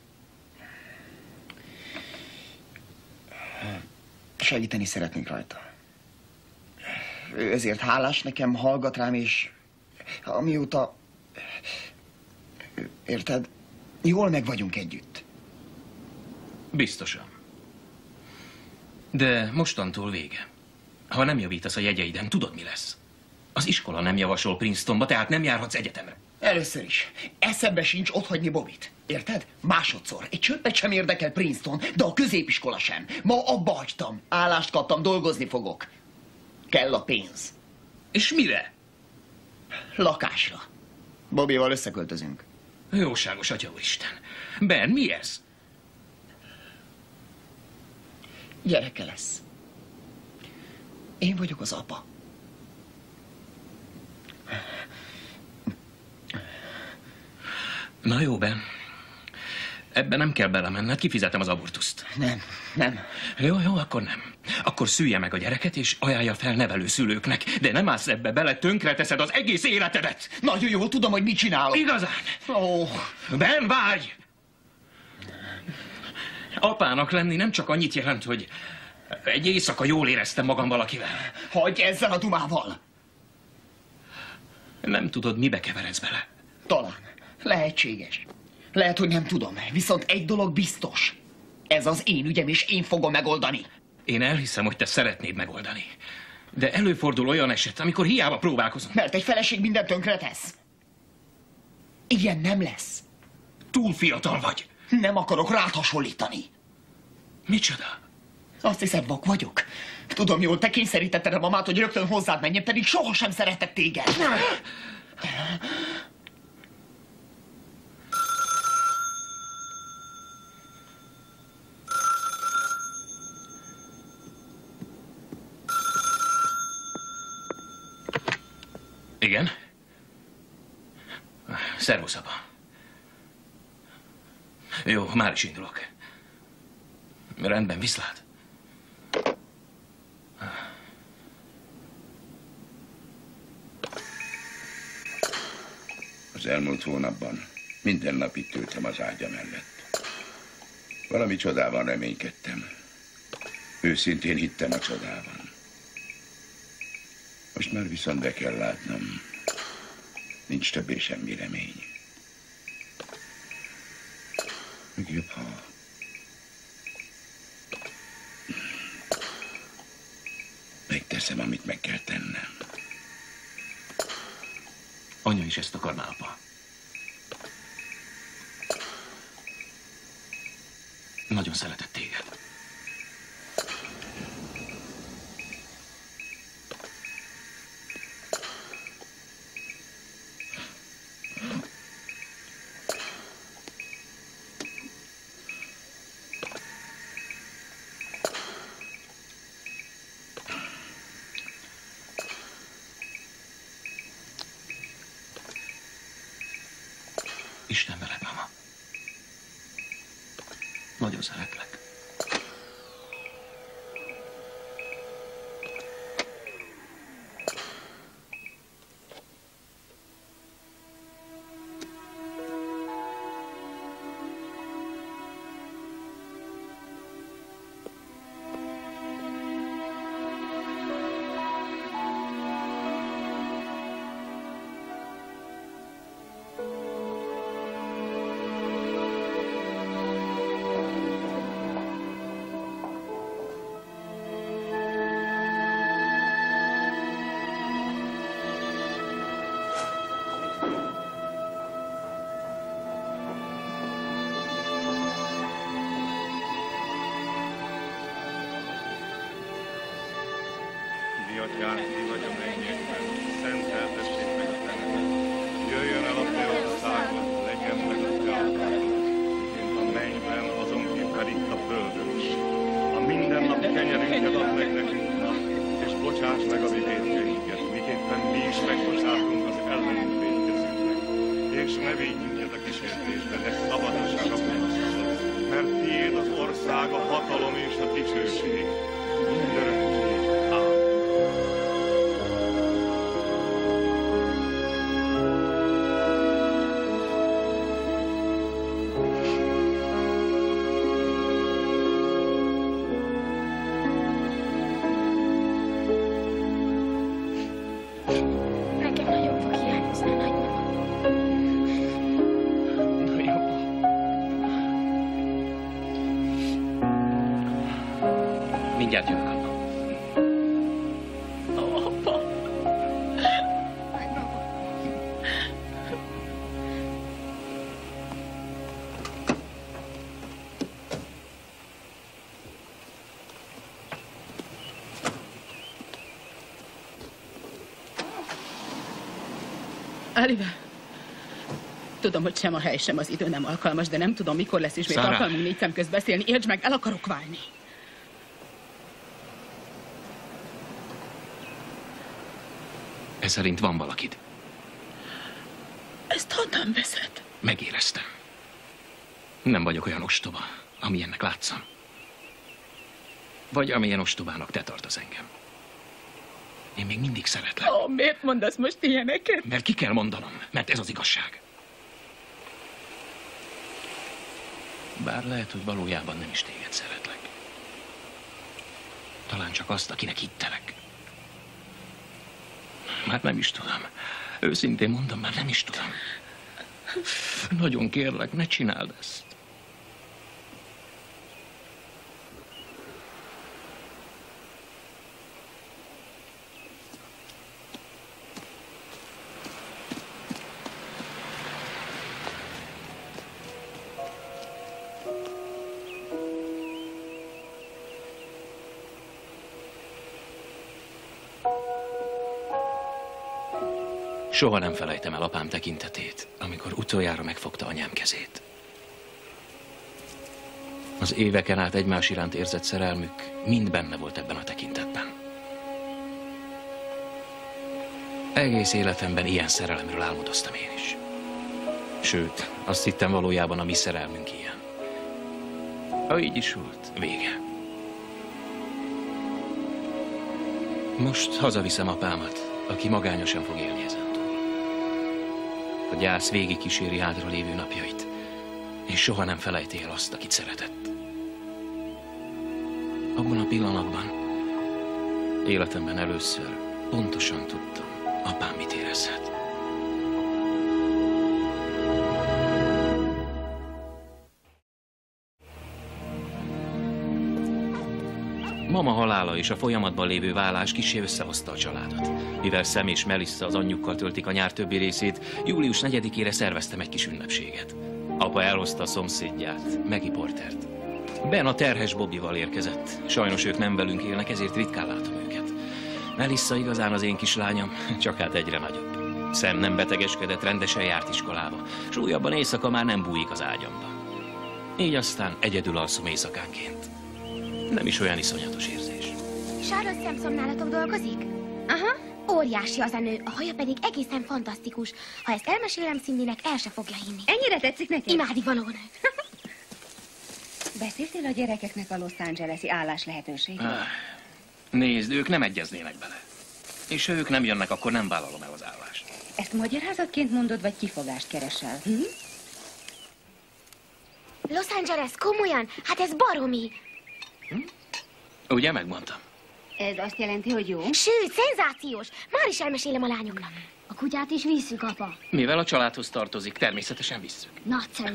Segíteni szeretnék rajta. Ő ezért hálás nekem, hallgat rám, és amióta... Érted? Jól meg vagyunk együtt. Biztosan. De mostantól vége. Ha nem javítasz a jegyeiden, tudod, mi lesz? Az iskola nem javasol Princetonba, tehát nem járhatsz egyetemre. Először is. Eszembe sincs otthagyni Bobit. Érted? Másodszor. Egy csöppet sem érdekel Princeton, de a középiskola sem. Ma abba hagytam. Állást kaptam, dolgozni fogok. Kell a pénz. És mire? Lakásra. Bobbyval összeköltözünk. Jóságos Atya Úristen. Ben, mi ez? Gyereke lesz. Én vagyok az apa. Na jó, Ben. Ebben nem kell belemenned, kifizetem az abortuszt. Nem, nem. Jó, jó, akkor nem. Akkor szülje meg a gyereket, és ajánlja fel nevelőszülőknek. De nem állsz ebbe bele, tönkreteszed az egész életedet. Nagyon jól tudom, hogy mit csinálok. Igazán? Ó. Ben, várj! Apának lenni nem csak annyit jelent, hogy egy éjszaka jól éreztem magam valakivel. Hagyj ezzel a dumával! Nem tudod, mibe keveredsz bele. Talán. Lehetséges. Lehet, hogy nem tudom, viszont egy dolog biztos. Ez az én ügyem, és én fogom megoldani. Én elhiszem, hogy te szeretnéd megoldani. De előfordul olyan eset, amikor hiába próbálkozom. Mert egy feleség mindent tönkretesz. Ilyen nem lesz. Túl fiatal vagy. Nem akarok rád hasonlítani. Micsoda? Azt hiszem, vak vagyok. Tudom jól, te kényszerítetted a mamát, hogy rögtön hozzád menjen, pedig sohasem szeretett téged. Igen? Szervusz, apa. Jó, már is indulok. Rendben, viszlát. Az elmúlt hónapban minden nap itt ültem az ágya mellett. Valami csodában reménykedtem. Őszintén hittem a csodában. Most már viszont be kell látnom, nincs többé semmi remény. Még jobb, ha... megteszem, amit meg kell tennem. Anya is ezt akarná, apa. Nagyon szeretett téged. Isten veled, mama. Nagyon szeretlek. Atyánk, ki vagy a mennyekben, szenteltessék meg a te neved. Jöjjön el a te országod, legyen meg a te akaratod, mint a mennyben, azon kívül pedig a földön is. A mindennapi kenyerünket add meg nekünk ma, és bocsáss meg a mi vétkeinket, miképpen mi is megbocsátunk az ellenünk vétkezőknek. És ne védj minket a kísértésbe, de szabadíts meg a gonosztól, mert tiéd az ország, a hatalom és a dicsőség. Mindörökké. Ámen. Mindjárt jövök, Anna. Ó, apa! Oliver, tudom, hogy sem a hely, sem az idő nem alkalmas, de nem tudom, mikor lesz ismét Sarah. alkalmunk négy szem közt beszélni. Értsd meg, el akarok válni. Ez szerint van valakid. Ezt honnan veszed? Megéreztem. Nem vagyok olyan ostoba, amilyennek látszom. Vagy amilyen ostobának te tartasz engem. Én még mindig szeretlek. Ó, miért mondasz most ilyeneket? Mert ki kell mondanom, mert ez az igazság. Bár lehet, hogy valójában nem is téged szeretlek. Talán csak azt, akinek hittelek. Már nem is tudom. Őszintén mondom, már nem is tudom. Nagyon kérlek, ne csináld ezt. Soha nem felejtem el apám tekintetét, amikor utoljára megfogta anyám kezét. Az éveken át egymás iránt érzett szerelmük mind benne volt ebben a tekintetben. Egész életemben ilyen szerelemről álmodoztam én is. Sőt, azt hittem valójában a mi szerelmünk ilyen. Ha így is volt, vége. Most hazaviszem apámat, aki magányosan fog élni ezentúl. A gyász végig kíséri hátra lévő napjait, és soha nem felejti el azt, akit szeretett. Abban a pillanatban, életemben először pontosan tudtam, apám mit érezhet. Mama halála és a folyamatban lévő válás kissé összehozta a családot. Mivel Sam és Melissa az anyjukkal töltik a nyár többi részét, július negyedikére szerveztem egy kis ünnepséget. Apa elhozta a szomszédját, Maggie Portert. Ben a terhes Bobbyval érkezett. Sajnos ők nem velünk élnek, ezért ritkán látom őket. Melissa igazán az én kislányom, csak hát egyre nagyobb. Sam nem betegeskedett, rendesen járt iskolába. S újabban éjszaka már nem bújik az ágyamba. Így aztán egyedül alszom éjszakánként. Nem is olyan iszonyatos érzés. Charles Sampson nálatok dolgozik? Aha. Óriási az a nő, a haja pedig egészen fantasztikus. Ha ezt elmesélem Cindynek, el se fogja hinni. Ennyire tetszik neki? Imádi valónő. Beszéltél a gyerekeknek a Los Angeles-i állás lehetőségről? Ah, nézd, ők nem egyeznének bele. És ha ők nem jönnek, akkor nem vállalom el az állást. Ezt magyarázatként mondod, vagy kifogást keresel? Hm? Los Angeles, komolyan? Hát ez baromi. Hm? Ugye megmondtam? Ez azt jelenti, hogy jó? Sőt, szenzációs. Már is elmesélem a lányoknak. A kutyát is visszük, apa. Mivel a családhoz tartozik, természetesen visszük. Nagyszerű.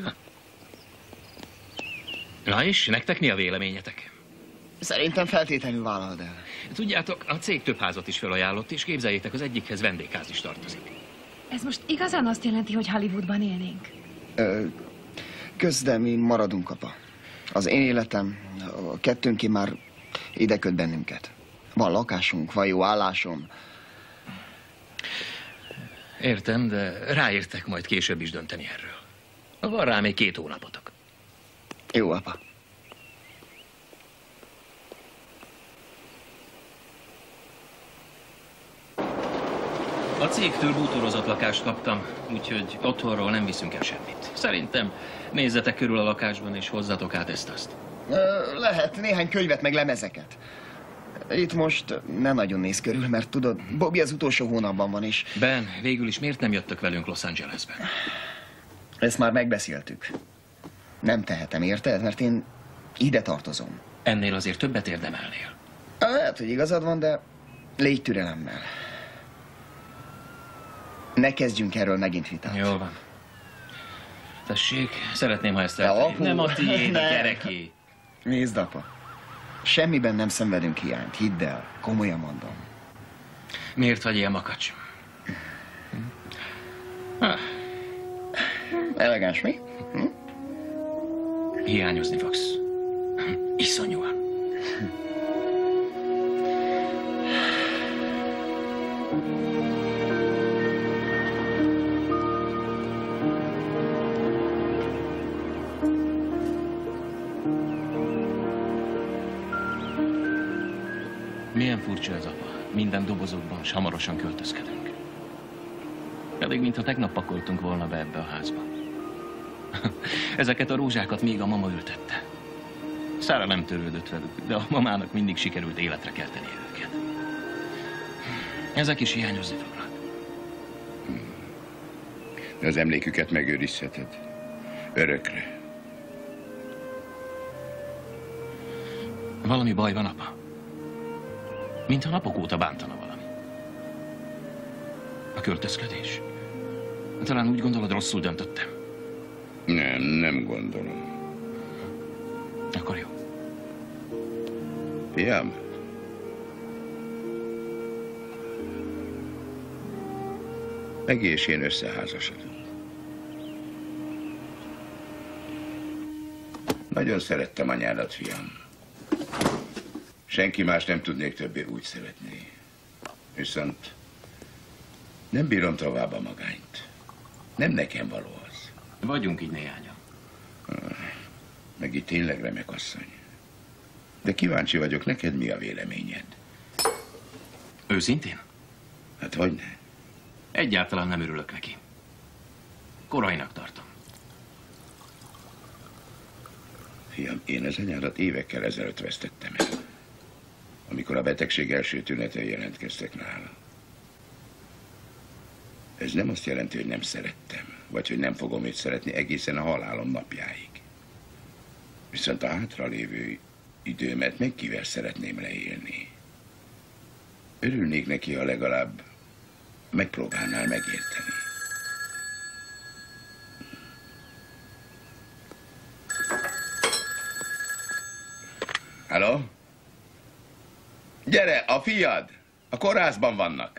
Na és, nektek mi a véleményetek? Szerintem feltétlenül vállalod el. Tudjátok, a cég több házat is felajánlott, és képzeljétek, az egyikhez vendégház is tartozik. Ez most igazán azt jelenti, hogy Hollywoodban élnénk? Ö, kösz, de mi maradunk, apa. Az én életem, a kettőnké már ide köt bennünket. Van lakásunk, van jó állásom. Értem, de ráértek majd később is dönteni erről. Van rá még két hónapotok. Jó, apa. A cégtől bútorozott lakást kaptam, úgyhogy otthonról nem viszünk el semmit. Szerintem nézzetek körül a lakásban, és hozzatok át ezt-azt. Lehet, néhány könyvet, meg lemezeket. Itt most nem nagyon néz körül, mert tudod, Bobby az utolsó hónapban van is. Ben, végül is miért nem jöttök velünk Los Angelesben? Ezt már megbeszéltük. Nem tehetem, érted? Mert én ide tartozom. Ennél azért többet érdemelnél. Lehet, hogy igazad van, de légy türelemmel. Ne kezdjünk erről megint vitát. Jól van. Tessék, szeretném, ha ezt eltennéd. Nem a tiéd, a gyereké. Nézd, apa. Semmiben nem szenvedünk hiányt, hidd el. Komolyan mondom. Miért vagy ilyen makacs? Hm? Elegáns, mi? Hm? Hiányozni fogsz. Iszonyúan. Milyen furcsa ez, apa. Minden dobozokban, s hamarosan költözkedünk. Pedig, mintha tegnap pakoltunk volna be ebbe a házba. Ezeket a rózsákat még a mama ültette. Szára nem törődött velük, de a mamának mindig sikerült életre kelteni őket. Ezek is hiányozni fognak. De az emléküket megőrizheted. Örökre. Valami baj van, apa? Mintha napok óta bántana valami. A költözködés? Talán úgy gondolod, rosszul döntöttem. Nem, nem gondolom. Akkor jó. Fiam? Megi és én összeházasodunk. Nagyon szerettem anyádat, fiam. Senki más nem tudnék többé úgy szeretni. Viszont nem bírom tovább a magányt. Nem nekem való az. Vagyunk így néhányan. Megi tényleg remek asszony. De kíváncsi vagyok, neked mi a véleményed? Őszintén? Hát hogyne? Egyáltalán nem örülök neki. Korainak tartom. Fiam, én az anyádat évekkel ezelőtt vesztettem el. Amikor a betegség első tünetei jelentkeztek nála. Ez nem azt jelenti, hogy nem szerettem, vagy hogy nem fogom őt szeretni egészen a halálom napjáig. Viszont a hátralévő időmet meg kivel szeretném leélni. Örülnék neki, ha legalább megpróbálnál megérteni. Halló? Gyere, a fiad! A kórházban vannak.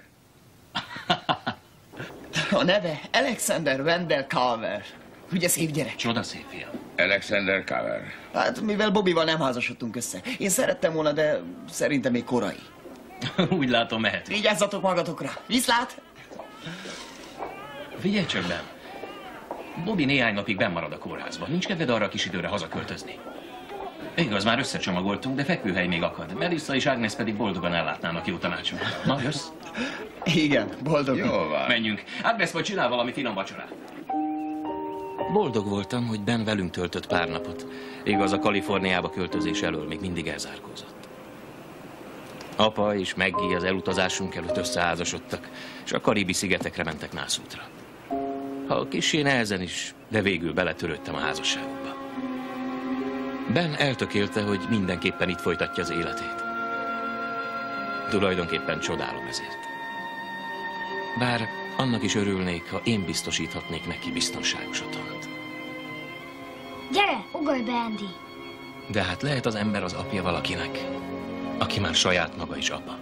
A neve Alexander Wendell Carver. Ugye szép gyerek? Csoda szép fiam. Alexander Carver. Hát, mivel Bobbyval nem házasodtunk össze. Én szerettem volna, de szerintem még korai. Úgy látom, mehet. Vigyázzatok magatokra. Viszlát! Figyelj csak, Ben. Bobby néhány napig benn marad a kórházban. Nincs kedved arra a kis időre hazaköltözni? Igaz, már összecsomagoltunk, de fekvőhely még akad. Melissa és Agnes pedig boldogan ellátnának jó tanácsot. Na, jössz? Igen, boldog. Jó van. Menjünk. Agnes majd csinál valami finom vacsorát. Boldog voltam, hogy Ben velünk töltött pár napot. Igaz, a Kaliforniába költözés elől még mindig elzárkózott. Apa és Maggie az elutazásunk előtt összeházasodtak, és a Karibi-szigetekre mentek nászútra. Ha kissé nehezen is, de végül beletörődtem a házasságukba. Ben eltökélte, hogy mindenképpen itt folytatja az életét. Tulajdonképpen csodálom ezért. Bár annak is örülnék, ha én biztosíthatnék neki biztonságos otthont. Gyere, ugorj be, Andy! De hát lehet az ember az apja valakinek, aki már saját maga is apa.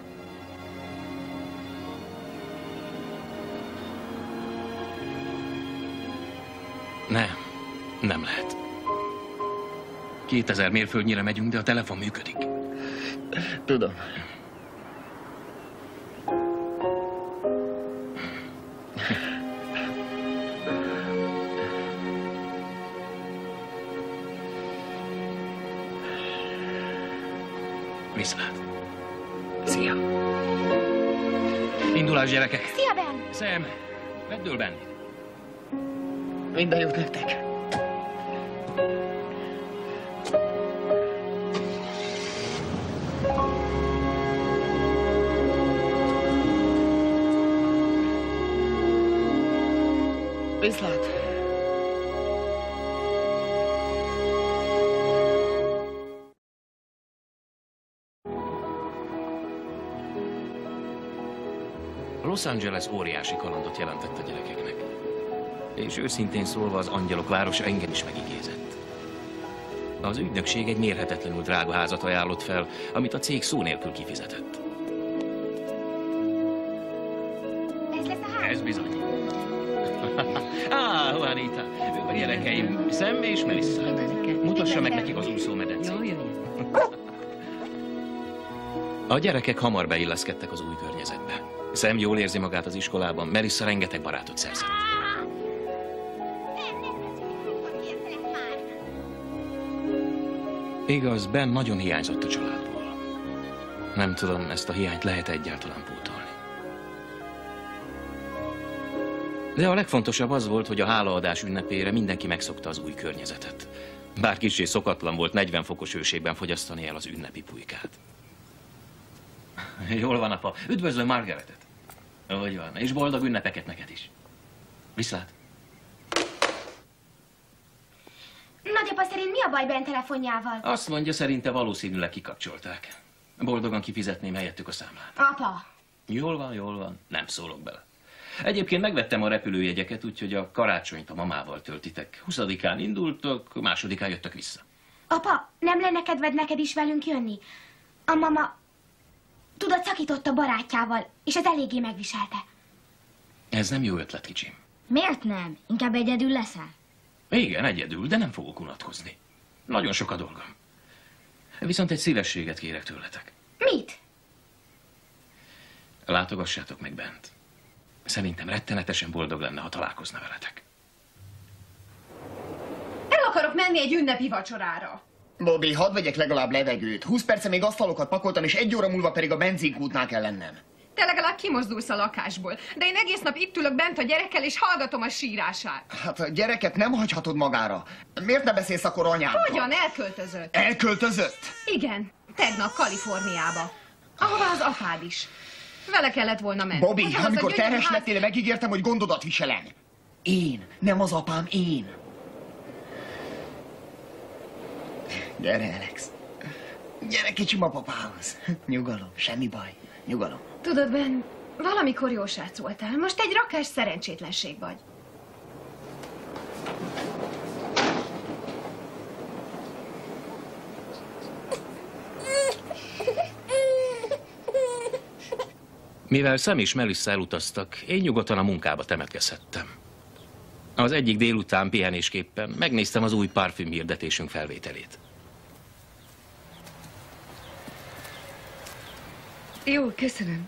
Nem, nem lehet. Kétezer mérföldnyire megyünk, de a telefon működik. Tudom. Viszlát. Szia. Indulás, gyerekek. Szia, Ben! Sam, vedd öl Benni. Minden jót nektek. Viszlát. Los Angeles óriási kalandot jelentett a gyerekeknek. És őszintén szólva az angyalok városa engem is megigézett. Az ügynökség egy mérhetetlenül drága házat ajánlott fel, amit a cég szó nélkül kifizetett. Ez lesz a ház? Ez bizony. Á, Juanita, ők a gyerekeim, Sam és Melissa. Mutassa meg nekik az úszómedencét. A gyerekek hamar beilleszkedtek az új környezetbe. Sam jól érzi magát az iskolában, Melissa rengeteg barátot szerzett. Igaz, Ben nagyon hiányzott a családból. Nem tudom, ezt a hiányt lehet egyáltalán pótolni. De a legfontosabb az volt, hogy a hálaadás ünnepére mindenki megszokta az új környezetet. Bár kissé szokatlan volt negyven fokos hőségben fogyasztani el az ünnepi pulykát. Jól van, apa. Üdvözlöm Margaretet. Hogy van, és boldog ünnepeket neked is. Viszlát. Nagyapa szerint mi a baj Ben telefonjával? Azt mondja, szerinte valószínűleg kikapcsolták. Boldogan kifizetném helyettük a számlát. Apa! Jól van, jól van. Nem szólok bele. Egyébként megvettem a repülőjegyeket, úgyhogy a karácsonyt a mamával töltitek. huszadikán indultok, másodikán jöttök vissza. Apa, nem lenne kedved neked is velünk jönni? A mama, tudod, szakított a barátjával, és ez eléggé megviselte. Ez nem jó ötlet, kicsim. Miért nem? Inkább egyedül leszel? Igen, egyedül, de nem fogok unatkozni. Nagyon sok a dolgom. Viszont egy szívességet kérek tőletek. Mit? Látogassátok meg Bent. Szerintem rettenetesen boldog lenne, ha találkozna veletek. El akarok menni egy ünnepi vacsorára. Bobby, hadd vegyek legalább levegőt. húsz perce még asztalokat pakoltam, és egy óra múlva pedig a benzinkútnál kell lennem. Te legalább kimozdulsz a lakásból, de én egész nap itt ülök bent a gyerekkel, és hallgatom a sírását. Hát a gyereket nem hagyhatod magára. Miért ne beszélsz akkor anyáddal? Hogyan? Elköltözött. Elköltözött? Igen, tegnap Kaliforniába. Ahová az apád is. Vele kellett volna menni. Bobby, Ugyanaz a amikor gyönyörű terhes ház- lettél, megígértem, hogy gondodat viselem. Én, nem az apám, én. Gyere, Alex. Gyere kicsim a papához. Nyugalom, semmi baj. Nyugalom. Tudod, Ben, valamikor jó srác voltál. Most egy rakás szerencsétlenség vagy. Mivel Sam és Melissa elutaztak, én nyugodtan a munkába temetkezhettem. Az egyik délután pihenésképpen megnéztem az új parfüm hirdetésünk felvételét. Jó, köszönöm.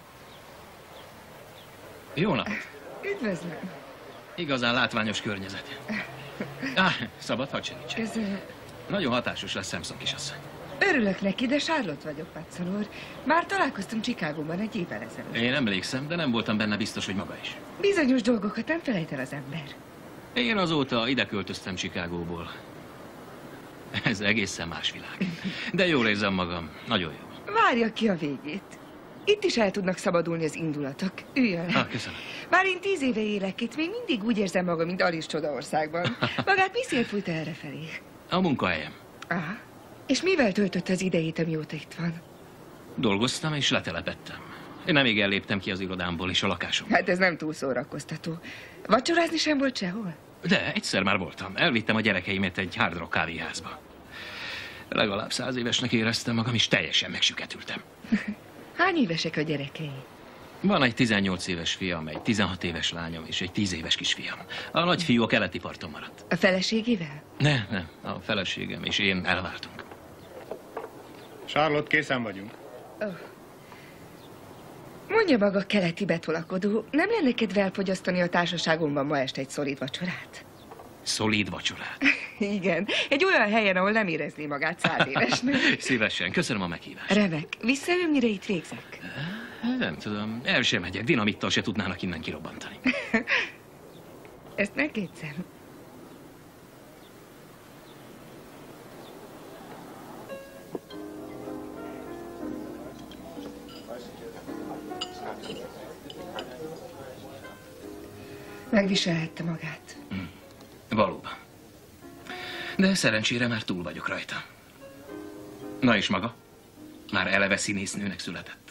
Jó napot! Üdvözlöm. Igazán látványos környezet. Ah, szabad, hadd segítsek. Köszönöm. Nagyon hatásos lesz Samson kisasszony. Örülök neki, de Charlotte vagyok, Watson úr. Már találkoztunk Chicagóban egy évvel ezelőtt. Én emlékszem, de nem voltam benne biztos, hogy maga is. Bizonyos dolgokat nem felejt el az ember. Én azóta ide költöztem Chicagóból. Ez egészen más világ. De jól érzem magam, nagyon jó. Várja ki a végét. Itt is el tudnak szabadulni az indulatok. Üljön le. Ah, köszönöm. Bár én tíz éve élek itt, még mindig úgy érzem magam, mint Alice Csodaországban. Magát mi szél fújta errefelé? A munkahelyem. Aha. És mivel töltötte az idejét, amióta itt van? Dolgoztam és letelepettem. Én nem még elléptem ki az irodámból és a lakásom. Hát ez nem túl szórakoztató. Vacsorázni sem volt sehol? De egyszer már voltam. Elvittem a gyerekeimet egy hard rock kávéházba. Legalább száz évesnek éreztem magam, és teljesen megsüketültem. Hány évesek a gyerekei? Van egy tizennyolc éves fiam, egy tizenhat éves lányom és egy tíz éves kisfiam. A nagyfiú a keleti parton maradt. A feleségével? Ne, ne, a feleségem és én elváltunk. Charlotte, készen vagyunk. Oh. Mondja maga, keleti betolakodó, nem lenne kedve elfogyasztani a társaságomban ma este egy szolid vacsorát? Szolid vacsorát? Igen, egy olyan helyen, ahol nem érezné magát száz évesnek. Szívesen, köszönöm a meghívást. Remek. Visszajön, mire itt végzek? Nem tudom, el sem megyek. Dinamittal se tudnának innen kirobbantani. Ezt megkétsem. Megviselhette magát. Mm. Valóban. De szerencsére már túl vagyok rajta. Na és maga? Már eleve színésznőnek született?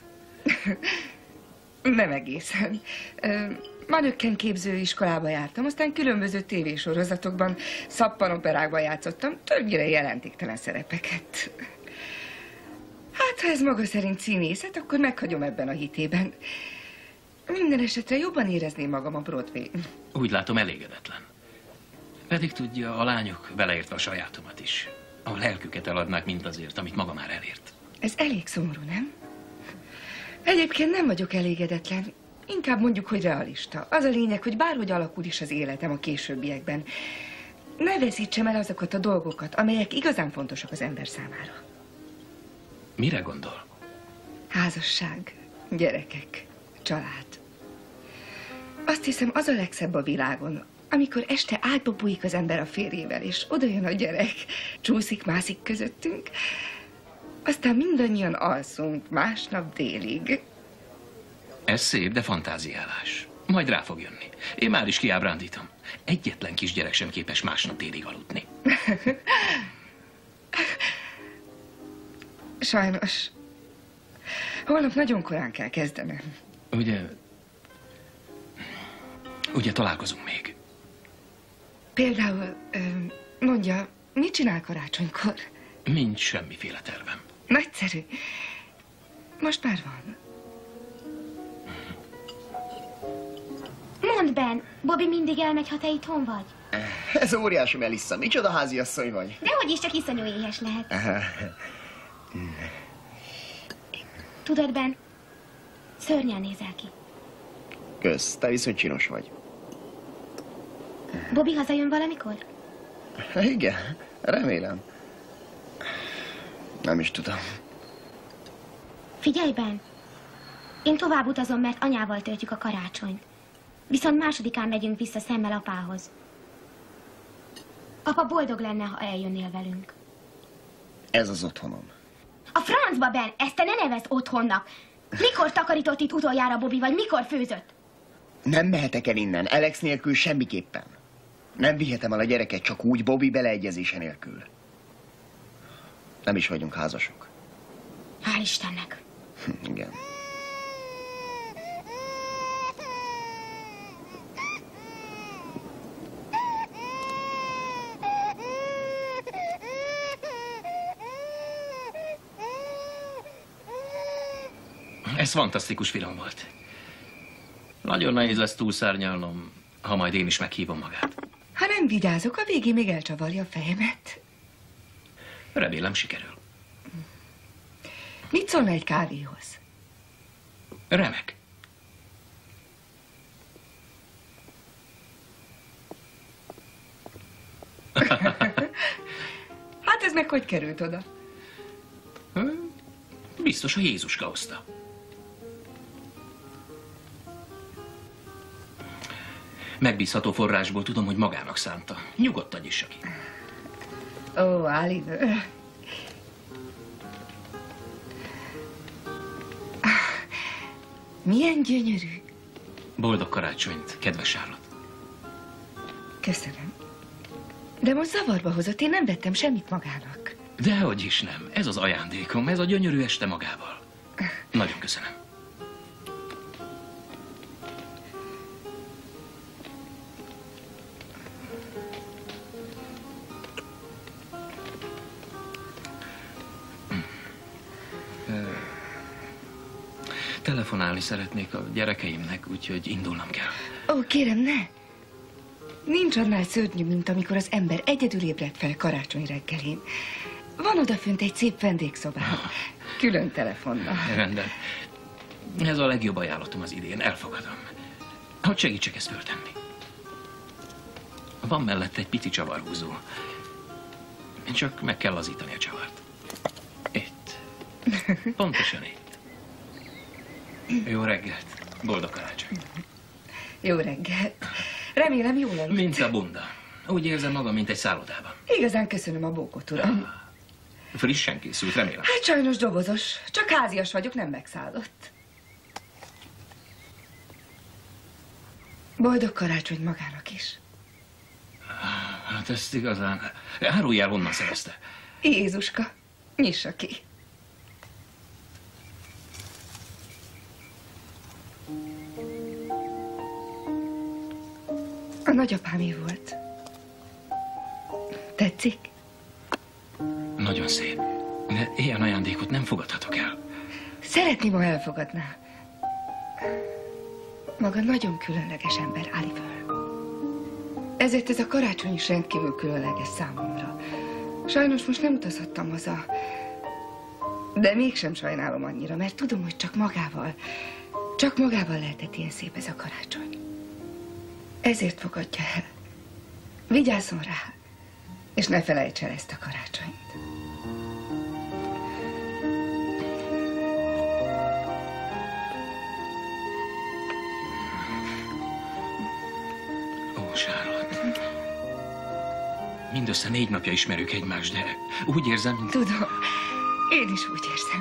Nem egészen. Manökken képzőiskolába jártam, aztán különböző tévésorozatokban, szappanoperákban játszottam, többnyire jelentéktelen szerepeket. Hát, ha ez maga szerint színészet, akkor meghagyom ebben a hitében. Minden esetre jobban érezném magam a Broadway-n. Úgy látom, elégedetlen. Pedig tudja, a lányok, beleértve a sajátomat is, a lelküket eladnák mindazért, amit maga már elért. Ez elég szomorú, nem? Egyébként nem vagyok elégedetlen. Inkább mondjuk, hogy realista. Az a lényeg, hogy bárhogy alakul is az életem a későbbiekben, ne veszítsem el azokat a dolgokat, amelyek igazán fontosak az ember számára. Mire gondol? Házasság, gyerekek, család. Azt hiszem, az a legszebb a világon, amikor este ágyba bújik az ember a férjével, és oda jön a gyerek, csúszik-mászik közöttünk, aztán mindannyian alszunk másnap délig. Ez szép, de fantáziálás. Majd rá fog jönni. Én már is kiábrándítom. Egyetlen kisgyerek sem képes másnap délig aludni. Sajnos. Holnap nagyon korán kell kezdenem. Ugye... Ugye találkozunk még? Például, mondja, mit csinál karácsonykor? Nincs semmiféle tervem. Nagyszerű. Most már van. Mondd, Ben, Bobby mindig elmegy, ha te itthon vagy. Ez óriási, Melissa. Micsoda háziasszony vagy. Dehogy is, csak iszonyú éhes lehet. Tudod, Ben, szörnyen nézel ki. Kösz, te viszont csinos vagy. Bobby hazajön valamikor? Igen, remélem. Nem is tudom. Figyelj, Ben, én tovább utazom, mert anyával töltjük a karácsonyt. Viszont másodikán megyünk vissza szemmel apához. Apa boldog lenne, ha eljönnél velünk. Ez az otthonom. A francba, Ben, ezt te ne nevezd otthonnak. Mikor takarított itt utoljára Bobby, vagy mikor főzött? Nem mehetek el innen, Alex nélkül semmiképpen. Nem vihetem el a gyereket csak úgy Bobby beleegyezése nélkül. Nem is vagyunk házasok. Hál' Istennek. Igen. Ez fantasztikus film volt. Nagyon nehéz lesz túlszárnyalnom, ha majd én is meghívom magát. Ha nem vigyázok, a végén még elcsavarja a fejemet. Remélem sikerül. Mit szólna egy kávéhoz? Remek. Hát ez meg hogy került oda? Biztos, hogy Jézuska hozta. Megbízható forrásból tudom, hogy magának szánta. Nyugodtan nyissa ki. Ó, Oliver. Milyen gyönyörű. Boldog karácsonyt, kedves Charlotte. Köszönöm. De most zavarba hozott, én nem vettem semmit magának. Dehogy is nem. Ez az ajándékom, ez a gyönyörű este magával. Nagyon köszönöm. Telefonálni szeretnék a gyerekeimnek, úgyhogy indulnom kell. Ó, kérem, ne! Nincs annál szörnyű, mint amikor az ember egyedül ébred fel karácsony reggelén. Van odafönt egy szép vendégszobám. Külön telefonnal. Rendben. Ez a legjobb ajánlatom az idén, elfogadom. Hogy segítsek ezt föltenni? Van mellette egy pici csavarhúzó. Csak meg kell lazítani a csavart. Itt. Pontosan itt. Jó reggelt. Boldog karácsony. Jó reggelt. Remélem jól aludt. Mint a bunda. Úgy érzem magam, mint egy szállodában. Igazán köszönöm a bókot, uram. Frissen készült, remélem. Hát sajnos dobozos. Csak házias vagyok, nem megszállott. Boldog karácsonyt magának is. Hát ezt igazán... Árulj el, honnan szerezte. Jézuska, nyissa ki. A nagyapámé volt. Tetszik? Nagyon szép. De ilyen ajándékot nem fogadhatok el. Szeretném, ha elfogadná. Maga nagyon különleges ember, Oliver. Ezért ez a karácsony is rendkívül különleges számomra. Sajnos most nem utazhattam haza. De mégsem sajnálom annyira, mert tudom, hogy csak magával, csak magával lehetett ilyen szép ez a karácsony. Ezért fogadja el. Vigyázzon rá, és ne felejts el ezt a karácsonyt. Ó, Charlotte. Mindössze négy napja ismerjük egymást, de úgy érzem, mint... Tudom, én is úgy érzem.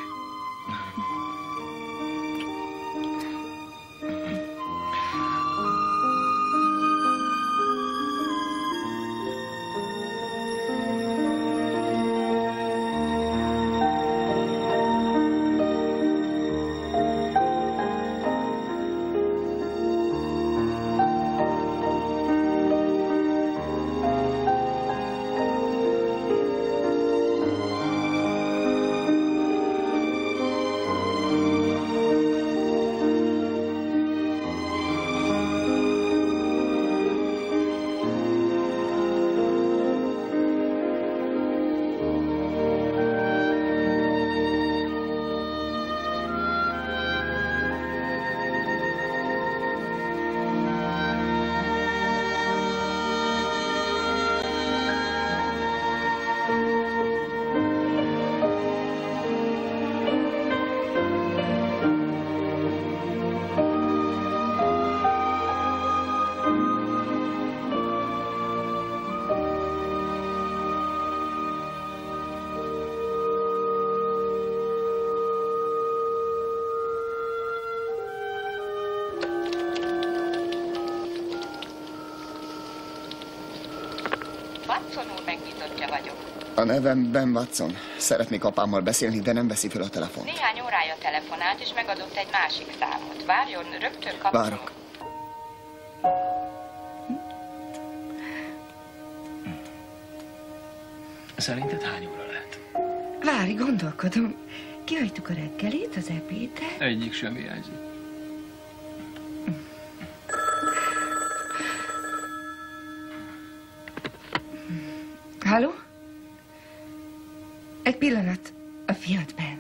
A nevem Ben Watson. Szeretnék apámmal beszélni, de nem veszi fel a telefont. Néhány órája telefonált, és megadott egy másik számot. Várjon, rögtön kapcsolom. Várok. Szerinted hány óra lehet? Várj, gondolkodom. Kihagytuk a reggelit, az ebédet. Egyik sem hiányzik. Halló? Egy pillanat. A fiat, Ben.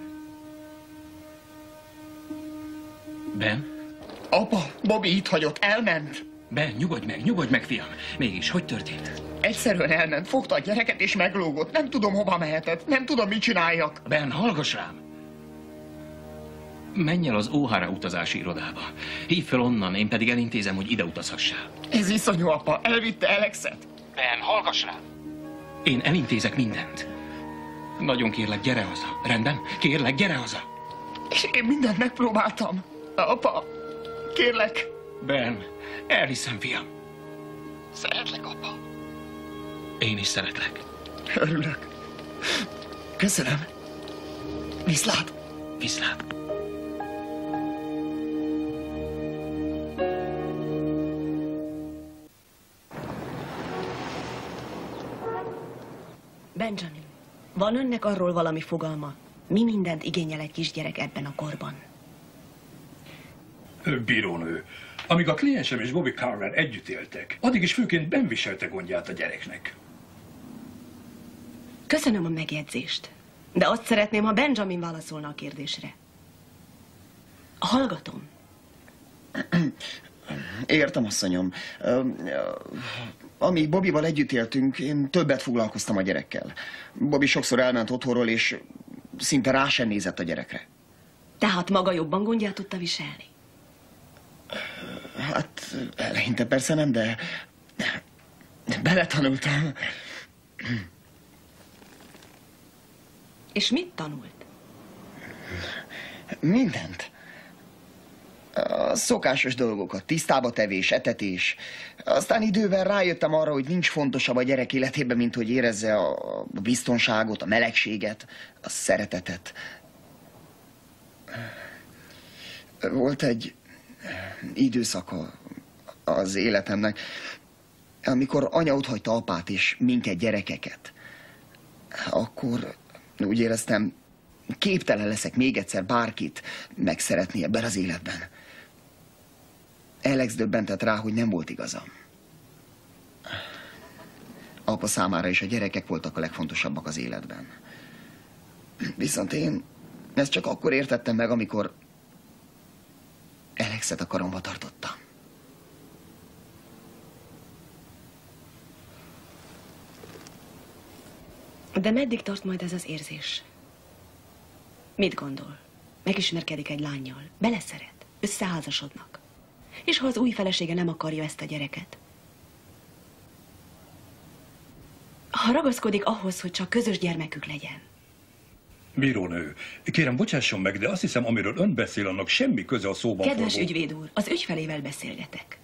Ben? Apa, Bobby itt hagyott, elment. Ben, nyugodj meg, nyugodj meg, fiam. Mégis, hogy történt? Egyszerűen elment, fogta a gyereket és meglógott. Nem tudom, hova mehetett, nem tudom, mit csináljak. Ben, hallgass rám. Menj el az O'Hara utazási irodába. Hívd fel onnan, én pedig elintézem, hogy ide utazhassál. Ez iszonyú, apa. Elvitte Alexet. Ben, hallgass rá! Én elintézek mindent. Nagyon kérlek, gyere haza. Rendben? Kérlek, gyere haza. És én mindent megpróbáltam. Apa, kérlek. Ben, elhiszem, fiam. Szeretlek, apa. Én is szeretlek. Örülök. Köszönöm. Viszlát. Viszlát. Benjamin, van önnek arról valami fogalma, mi mindent igényel egy kisgyerek ebben a korban? Bírónő, amíg a kliensem és Bobby Carver együtt éltek, addig is főként Ben viselte gondját a gyereknek. Köszönöm a megjegyzést, de azt szeretném, ha Benjamin válaszolna a kérdésre. Hallgatom. Értem, asszonyom. Amíg Bobbyval együtt éltünk, én többet foglalkoztam a gyerekkel. Bobby sokszor elment otthonról, és szinte rá sem nézett a gyerekre. Tehát maga jobban gondját tudta viselni? Hát eleinte persze nem, de beletanultam. És mit tanult? Mindent. A szokásos dolgokat, tisztába tevés, etetés. Aztán idővel rájöttem arra, hogy nincs fontosabb a gyerek életében, mint hogy érezze a biztonságot, a melegséget, a szeretetet. Volt egy időszaka az életemnek, amikor anya otthagyta apát és minket, gyerekeket. Akkor úgy éreztem, képtelen leszek még egyszer bárkit megszeretni ebben az életben. Alex döbbentett rá, hogy nem volt igazam. Apa számára is a gyerekek voltak a legfontosabbak az életben. Viszont én ezt csak akkor értettem meg, amikor Alexet a karomba tartottam. De meddig tart majd ez az érzés? Mit gondol? Megismerkedik egy lánnyal, beleszeret, összeházasodnak. És ha az új felesége nem akarja ezt a gyereket? Ha ragaszkodik ahhoz, hogy csak közös gyermekük legyen. Bírónő, kérem, bocsásson meg, de azt hiszem, amiről ön beszél, annak semmi köze a szóban Kedves forgó... ügyvéd úr, az ügyfelével beszélgetek.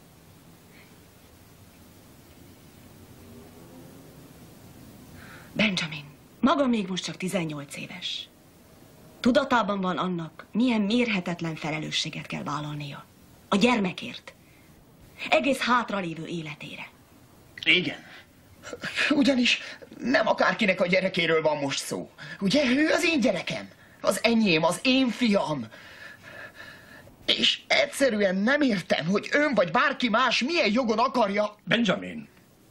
Benjamin, maga még most csak tizennyolc éves. Tudatában van annak, milyen mérhetetlen felelősséget kell vállalnia. A gyermekért. Egész hátralévő életére. Igen. Ugyanis nem akárkinek a gyerekéről van most szó. Ugye, ő az én gyerekem. Az enyém, az én fiam. És egyszerűen nem értem, hogy ön vagy bárki más milyen jogon akarja... Benjamin!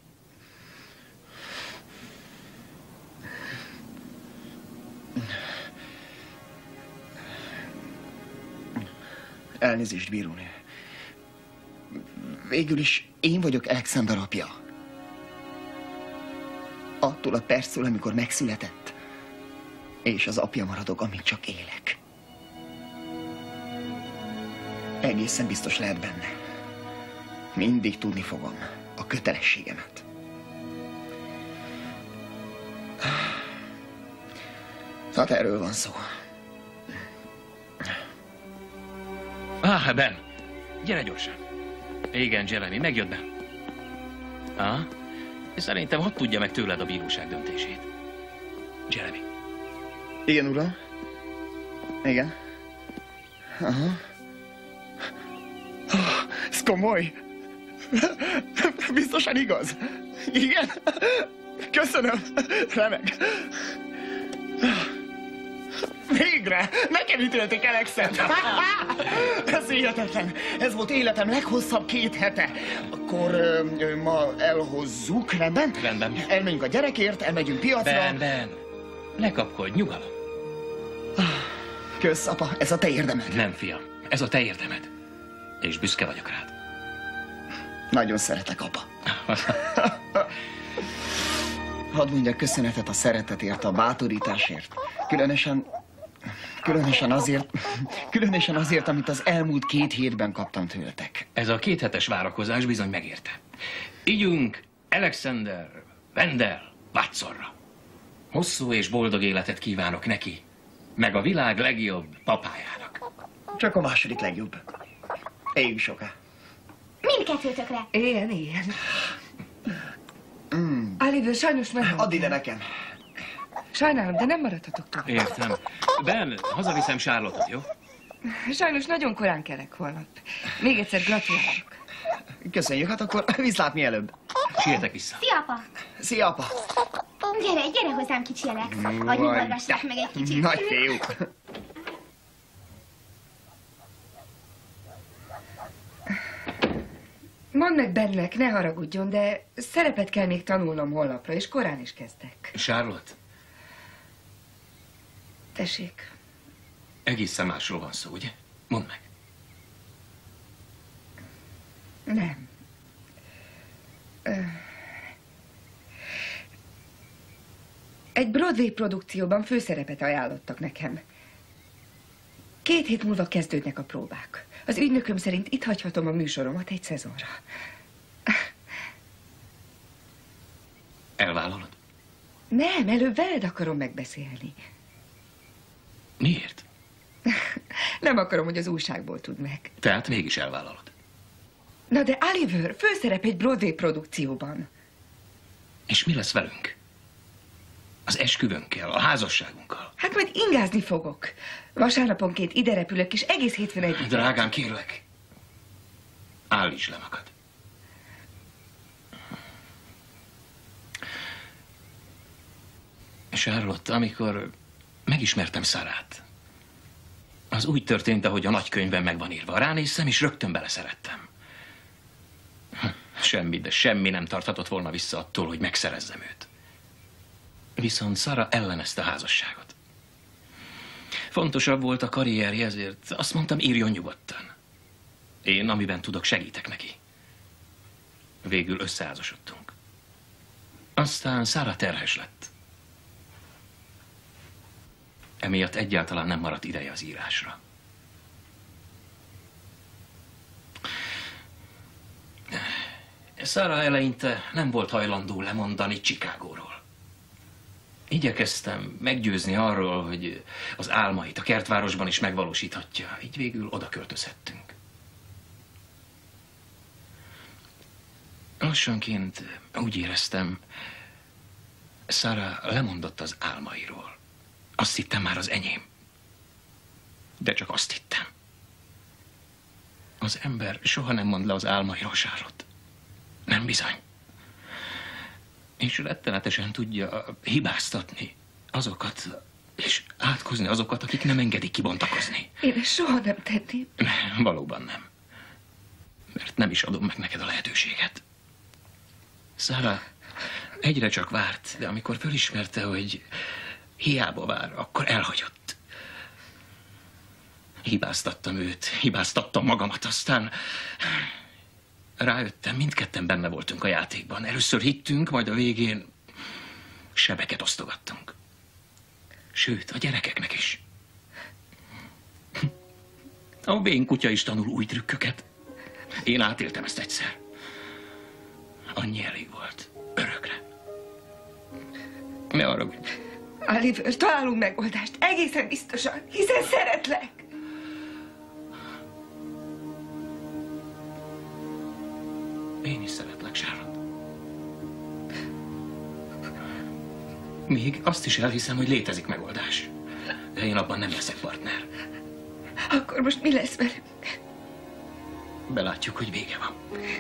Elnézést, bírónő. Végül is én vagyok Alexander apja. Attól a perctől, amikor megszületett. És az apja maradok, amíg csak élek. Egészen biztos lehet benne. Mindig tudni fogom a kötelességemet. Hát erről van szó. Ah, Ben, gyere gyorsan. Igen, Jeremy, megjött Ben. Ah, szerintem hadd tudja meg tőled a bíróság döntését. Jeremy. Igen, uram. Igen. Aha. Oh, ez komoly. Biztosan igaz. Igen. Köszönöm. Remek. Végre! Nekem ítélték Alexet! Ez hihetetlen! Ez volt életem leghosszabb két hete. Akkor ö, ö, ma elhozzuk, rendben? Rendben. Elmegyünk a gyerekért, elmegyünk piacra. Ben, Ben, ne kapkodj, nyugalom. Kösz, apa, ez a te érdemed. Nem, fiam, ez a te érdemed. És büszke vagyok rád. Nagyon szeretlek, apa. Hadd mondjak köszönetet a szeretetért, a bátorításért. Különösen Különösen azért, különösen azért, amit az elmúlt két hétben kaptam tőletek. Ez a kéthetes várakozás bizony megérte. Ígyünk Alexander Wendell Watsonra. Hosszú és boldog életet kívánok neki, meg a világ legjobb papájának. Csak a második legjobb. Éljünk soká. Mindkettőtökre. Ilyen, ilyen. Mm. Oliver, sajnos meg... Add ide nekem. Sajnálom, de nem maradhatok tovább. Értem. Ben, hazaviszem Charlotte-ot, jó? Sajnos nagyon korán kelek holnap. Még egyszer gratulálok. Köszönjük, hát akkor viszlát mielőbb. Sietek vissza. Szia, apa! Szia, apa! Gyere, gyere hozzám, kicsi Alex. Vagy nyugodgassak meg egy kicsit. Nagy fiú. Mondd meg Bennek, ne haragudjon, de szerepet kell még tanulnom holnapra, és korán is kezdek. Charlotte, Tessék. egészen másról van szó, ugye? Mondd meg. Nem. Ö... Egy Broadway produkcióban főszerepet ajánlottak nekem. Két hét múlva kezdődnek a próbák. Az ügynököm szerint itt hagyhatom a műsoromat egy szezonra. Elvállalod? Nem, előbb veled akarom megbeszélni. Miért? Nem akarom, hogy az újságból tudd meg. Tehát mégis elvállalod. Na de Oliver, főszerep egy Broadway produkcióban. És mi lesz velünk? Az esküvőnkkel, a házasságunkkal? Hát majd ingázni fogok. Vasárnaponként ide repülök, és egész hétfőn együtt. Drágám, kérlek, állíts le magad. Charlotte, amikor megismertem Sarát, az úgy történt, ahogy a nagykönyvben meg van írva. Ránéztem, és rögtön beleszerettem. Semmi, de semmi nem tarthatott volna vissza attól, hogy megszerezzem őt. Viszont Sara ellenezte a házasságot. Fontosabb volt a karrierje, ezért azt mondtam, írjon nyugodtan. Én, amiben tudok, segítek neki. Végül összeházasodtunk. Aztán Sara terhes lett. Emiatt egyáltalán nem maradt ideje az írásra. Sara eleinte nem volt hajlandó lemondani Chicagóról. Igyekeztem meggyőzni arról, hogy az álmait a kertvárosban is megvalósíthatja. Így végül oda költözhettünk. Lassanként úgy éreztem, Sara lemondott az álmairól. Azt hittem, már az enyém. De csak azt hittem. Az ember soha nem mond le az álmairól, Charlotte. Nem bizony. És rettenetesen tudja hibáztatni azokat, és átkozni azokat, akik nem engedik kibontakozni. Én ezt soha nem tenném. Nem, valóban nem. Mert nem is adom meg neked a lehetőséget. Sara egyre csak várt, de amikor fölismerte, hogy hiába vár, akkor elhagyott. Hibáztattam őt, hibáztattam magamat, aztán rájöttem, mindketten benne voltunk a játékban. Először hittünk, majd a végén sebeket osztogattunk. Sőt, a gyerekeknek is. A vén kutya is tanul új trükköket. Én átéltem ezt egyszer. Annyi elég volt. Örökre. Ne haragudj. Oliver, találunk megoldást. Egészen biztosan, hiszen szeretlek. Én is szeretlek, Charlotte. Még azt is elhiszem, hogy létezik megoldás. De én abban nem leszek partner. Akkor most mi lesz velünk? Belátjuk, hogy vége van.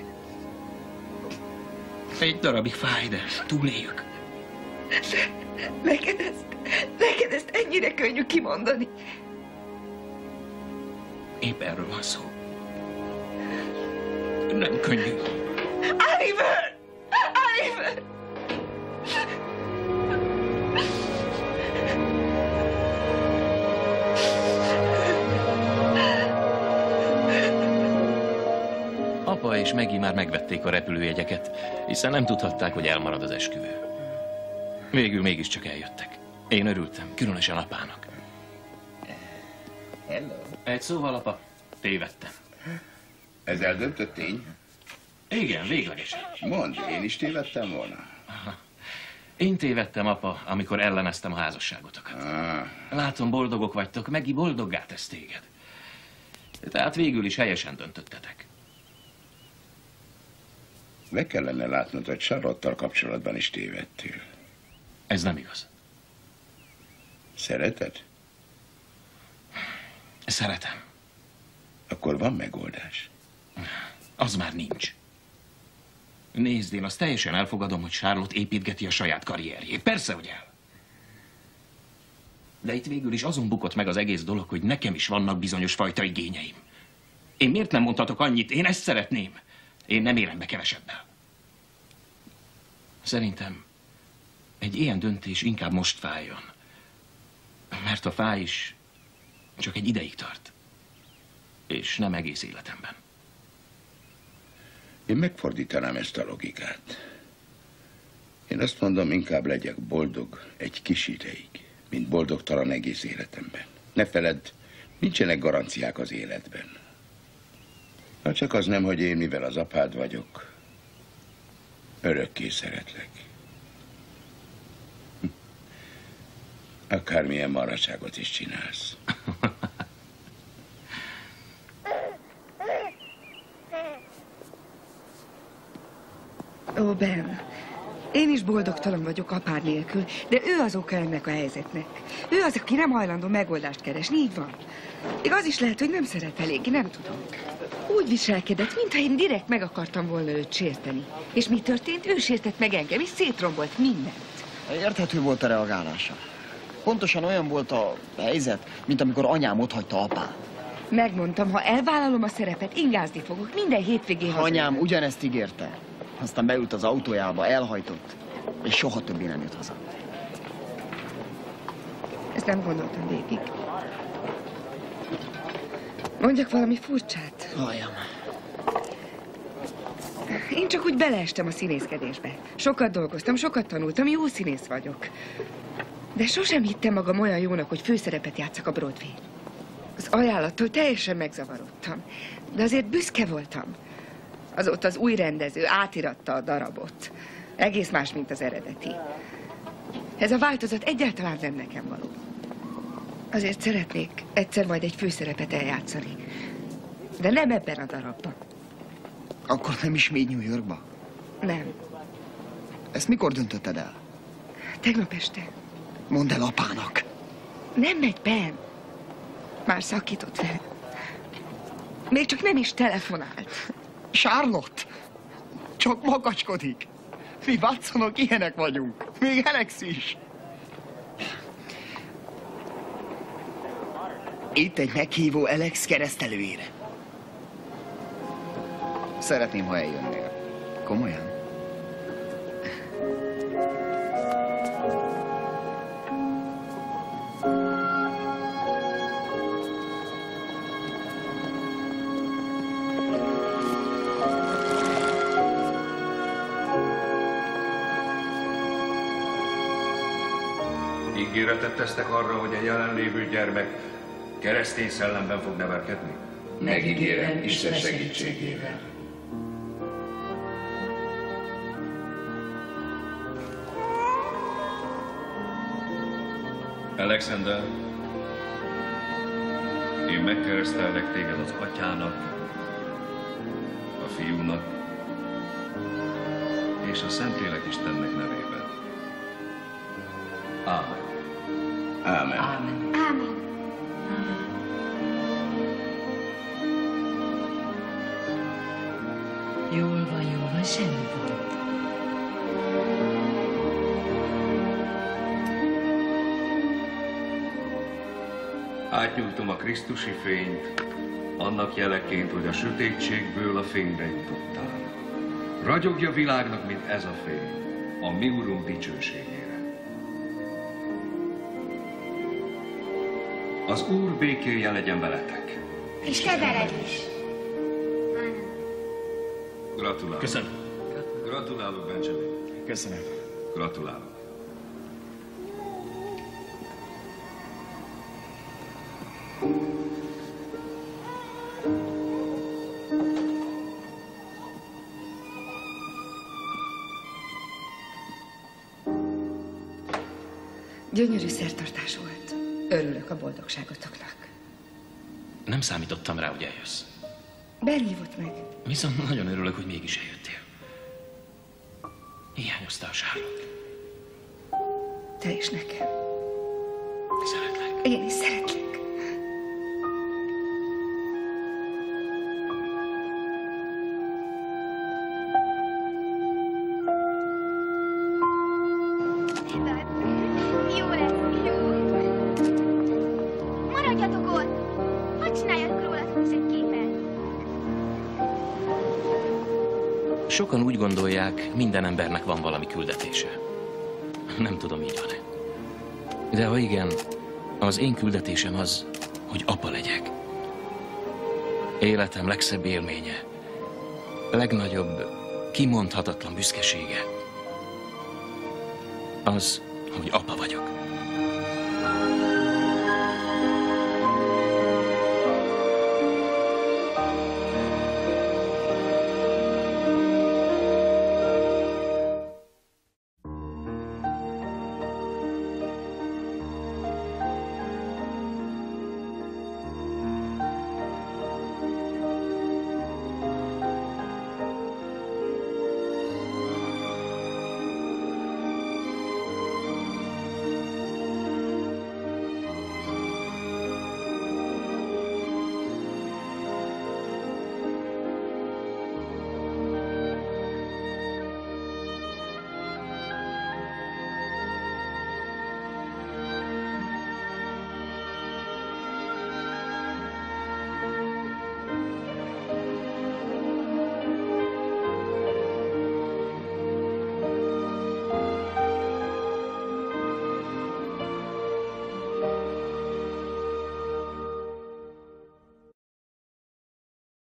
Egy darabig fáj, de túléljük. Neked ezt, neked ezt ennyire könnyű kimondani. Épp erről van szó. Nem könnyű. Oliver! Oliver! Apa és Maggie már megvették a repülőjegyeket, hiszen nem tudhatták, hogy elmarad az esküvő. Végül mégiscsak eljöttek. Én örültem, különösen apának. Hello. Egy szóval, apa, tévedtem. Ez eldöntött tény? Igen, véglegesen. Mondd, én is tévedtem volna. Én tévedtem, apa, amikor elleneztem a házasságotokat. Ah. Látom, boldogok vagytok, Megi boldoggá tesz téged. Tehát végül is helyesen döntöttetek. Meg kellene látnod, hogy Charlotte-tal kapcsolatban is tévedtél. Ez nem igaz. Szereted? Szeretem. Akkor van megoldás. Az már nincs. Nézd, én azt teljesen elfogadom, hogy Charlotte építgeti a saját karrierjét. Persze, hogy el. De itt végül is azon bukott meg az egész dolog, hogy nekem is vannak bizonyos fajta igényeim. Én miért nem mondhatok annyit? Én ezt szeretném. Én nem élem be kevesebbel. Szerintem egy ilyen döntés inkább most fájjon. Mert a fáj is csak egy ideig tart. És nem egész életemben. Én megfordítanám ezt a logikát. Én azt mondom, inkább legyek boldog egy kis ideig, mint boldogtalan egész életemben. Ne feledd, nincsenek garanciák az életben. Ha csak az nem, hogy én, mivel az apád vagyok, örökké szeretlek. Akármilyen marhaságot is csinálsz. Ó, Ben, én is boldogtalan vagyok apád nélkül, de ő az oka ennek a helyzetnek. Ő az, aki nem hajlandó megoldást keresni, így van. Még az is lehet, hogy nem szeret eléggé, nem tudom. Úgy viselkedett, mintha én direkt meg akartam volna őt sérteni. És mi történt? Ő sértett meg engem, és szétrombolt mindent. Érthető volt a reagálása. Pontosan olyan volt a helyzet, mint amikor anyám otthagyta apám. Megmondtam, ha elvállalom a szerepet, ingázni fogok, minden hétvégén hazajövök. Anyám ugyanezt ígérte. Aztán beült az autójába, elhajtott, és soha többé nem jött haza. Ezt nem gondoltam végig. Mondjak valami furcsát. Halljam. Én csak úgy beleestem a színészkedésbe. Sokat dolgoztam, sokat tanultam, jó színész vagyok. De sosem hittem magam olyan jónak, hogy főszerepet játsszak a Broadway. Az ajánlattól teljesen megzavarodtam, de azért büszke voltam. Azóta az új rendező átiratta a darabot. Egész más, mint az eredeti. Ez a változat egyáltalán nem nekem való. Azért szeretnék egyszer majd egy főszerepet eljátszani. De nem ebben a darabban. Akkor nem is mégy New Yorkba? Nem. Ezt mikor döntötted el? Tegnap este. Mondd el apának. Nem megy, Ben. Már szakított fel. Még csak nem is telefonált. Charlotte? Csak makacskodik. Mi Watsonok ilyenek vagyunk. Még Alex is. Itt egy meghívó Alex keresztelőjére. Szeretném, ha eljönnél. Komolyan? Ígéretet tesztek arra, hogy a jelenlévő gyermek keresztény szellemben fog nevelkedni? Megígérem, Isten segítségével. Alexander, én megkeresztelek téged az Atyának, a Fiúnak és a Szentlélek Istennek nevében. Ámen. Ámen. Ámen. Ámen. Jól van, jól van, semmi gond. Átnyújtom a Krisztusi fényt, annak jeleként, hogy a sötétségből a fényre jutottál. Ragyogja világnak, mint ez a fény, a mi Urunk dicsőségére. Az Úr békéje legyen veletek. És kedveled is. Gratulálok. Köszönöm. Gratulálok, Benjamin. Köszönöm. Gratulálok. Gyönyörű szertartás volt. Örülök a boldogságotoknak. Nem számítottam rá, hogy eljössz. Ben hívott meg. Viszont nagyon örülök, hogy mégis eljöttél. Hiányoztál, Charlotte. Te is nekem. Szeretlek. Én is szeretlek. Jó lesz, jó. Maradjatok ott! Hadd csináljatok rólatok is egy képet. Sokan úgy gondolják, minden embernek van valami küldetése. Nem tudom, így van-e. De ha igen, az én küldetésem az, hogy apa legyek. Életem legszebb élménye, legnagyobb, kimondhatatlan büszkesége az, hogy apa vagyok.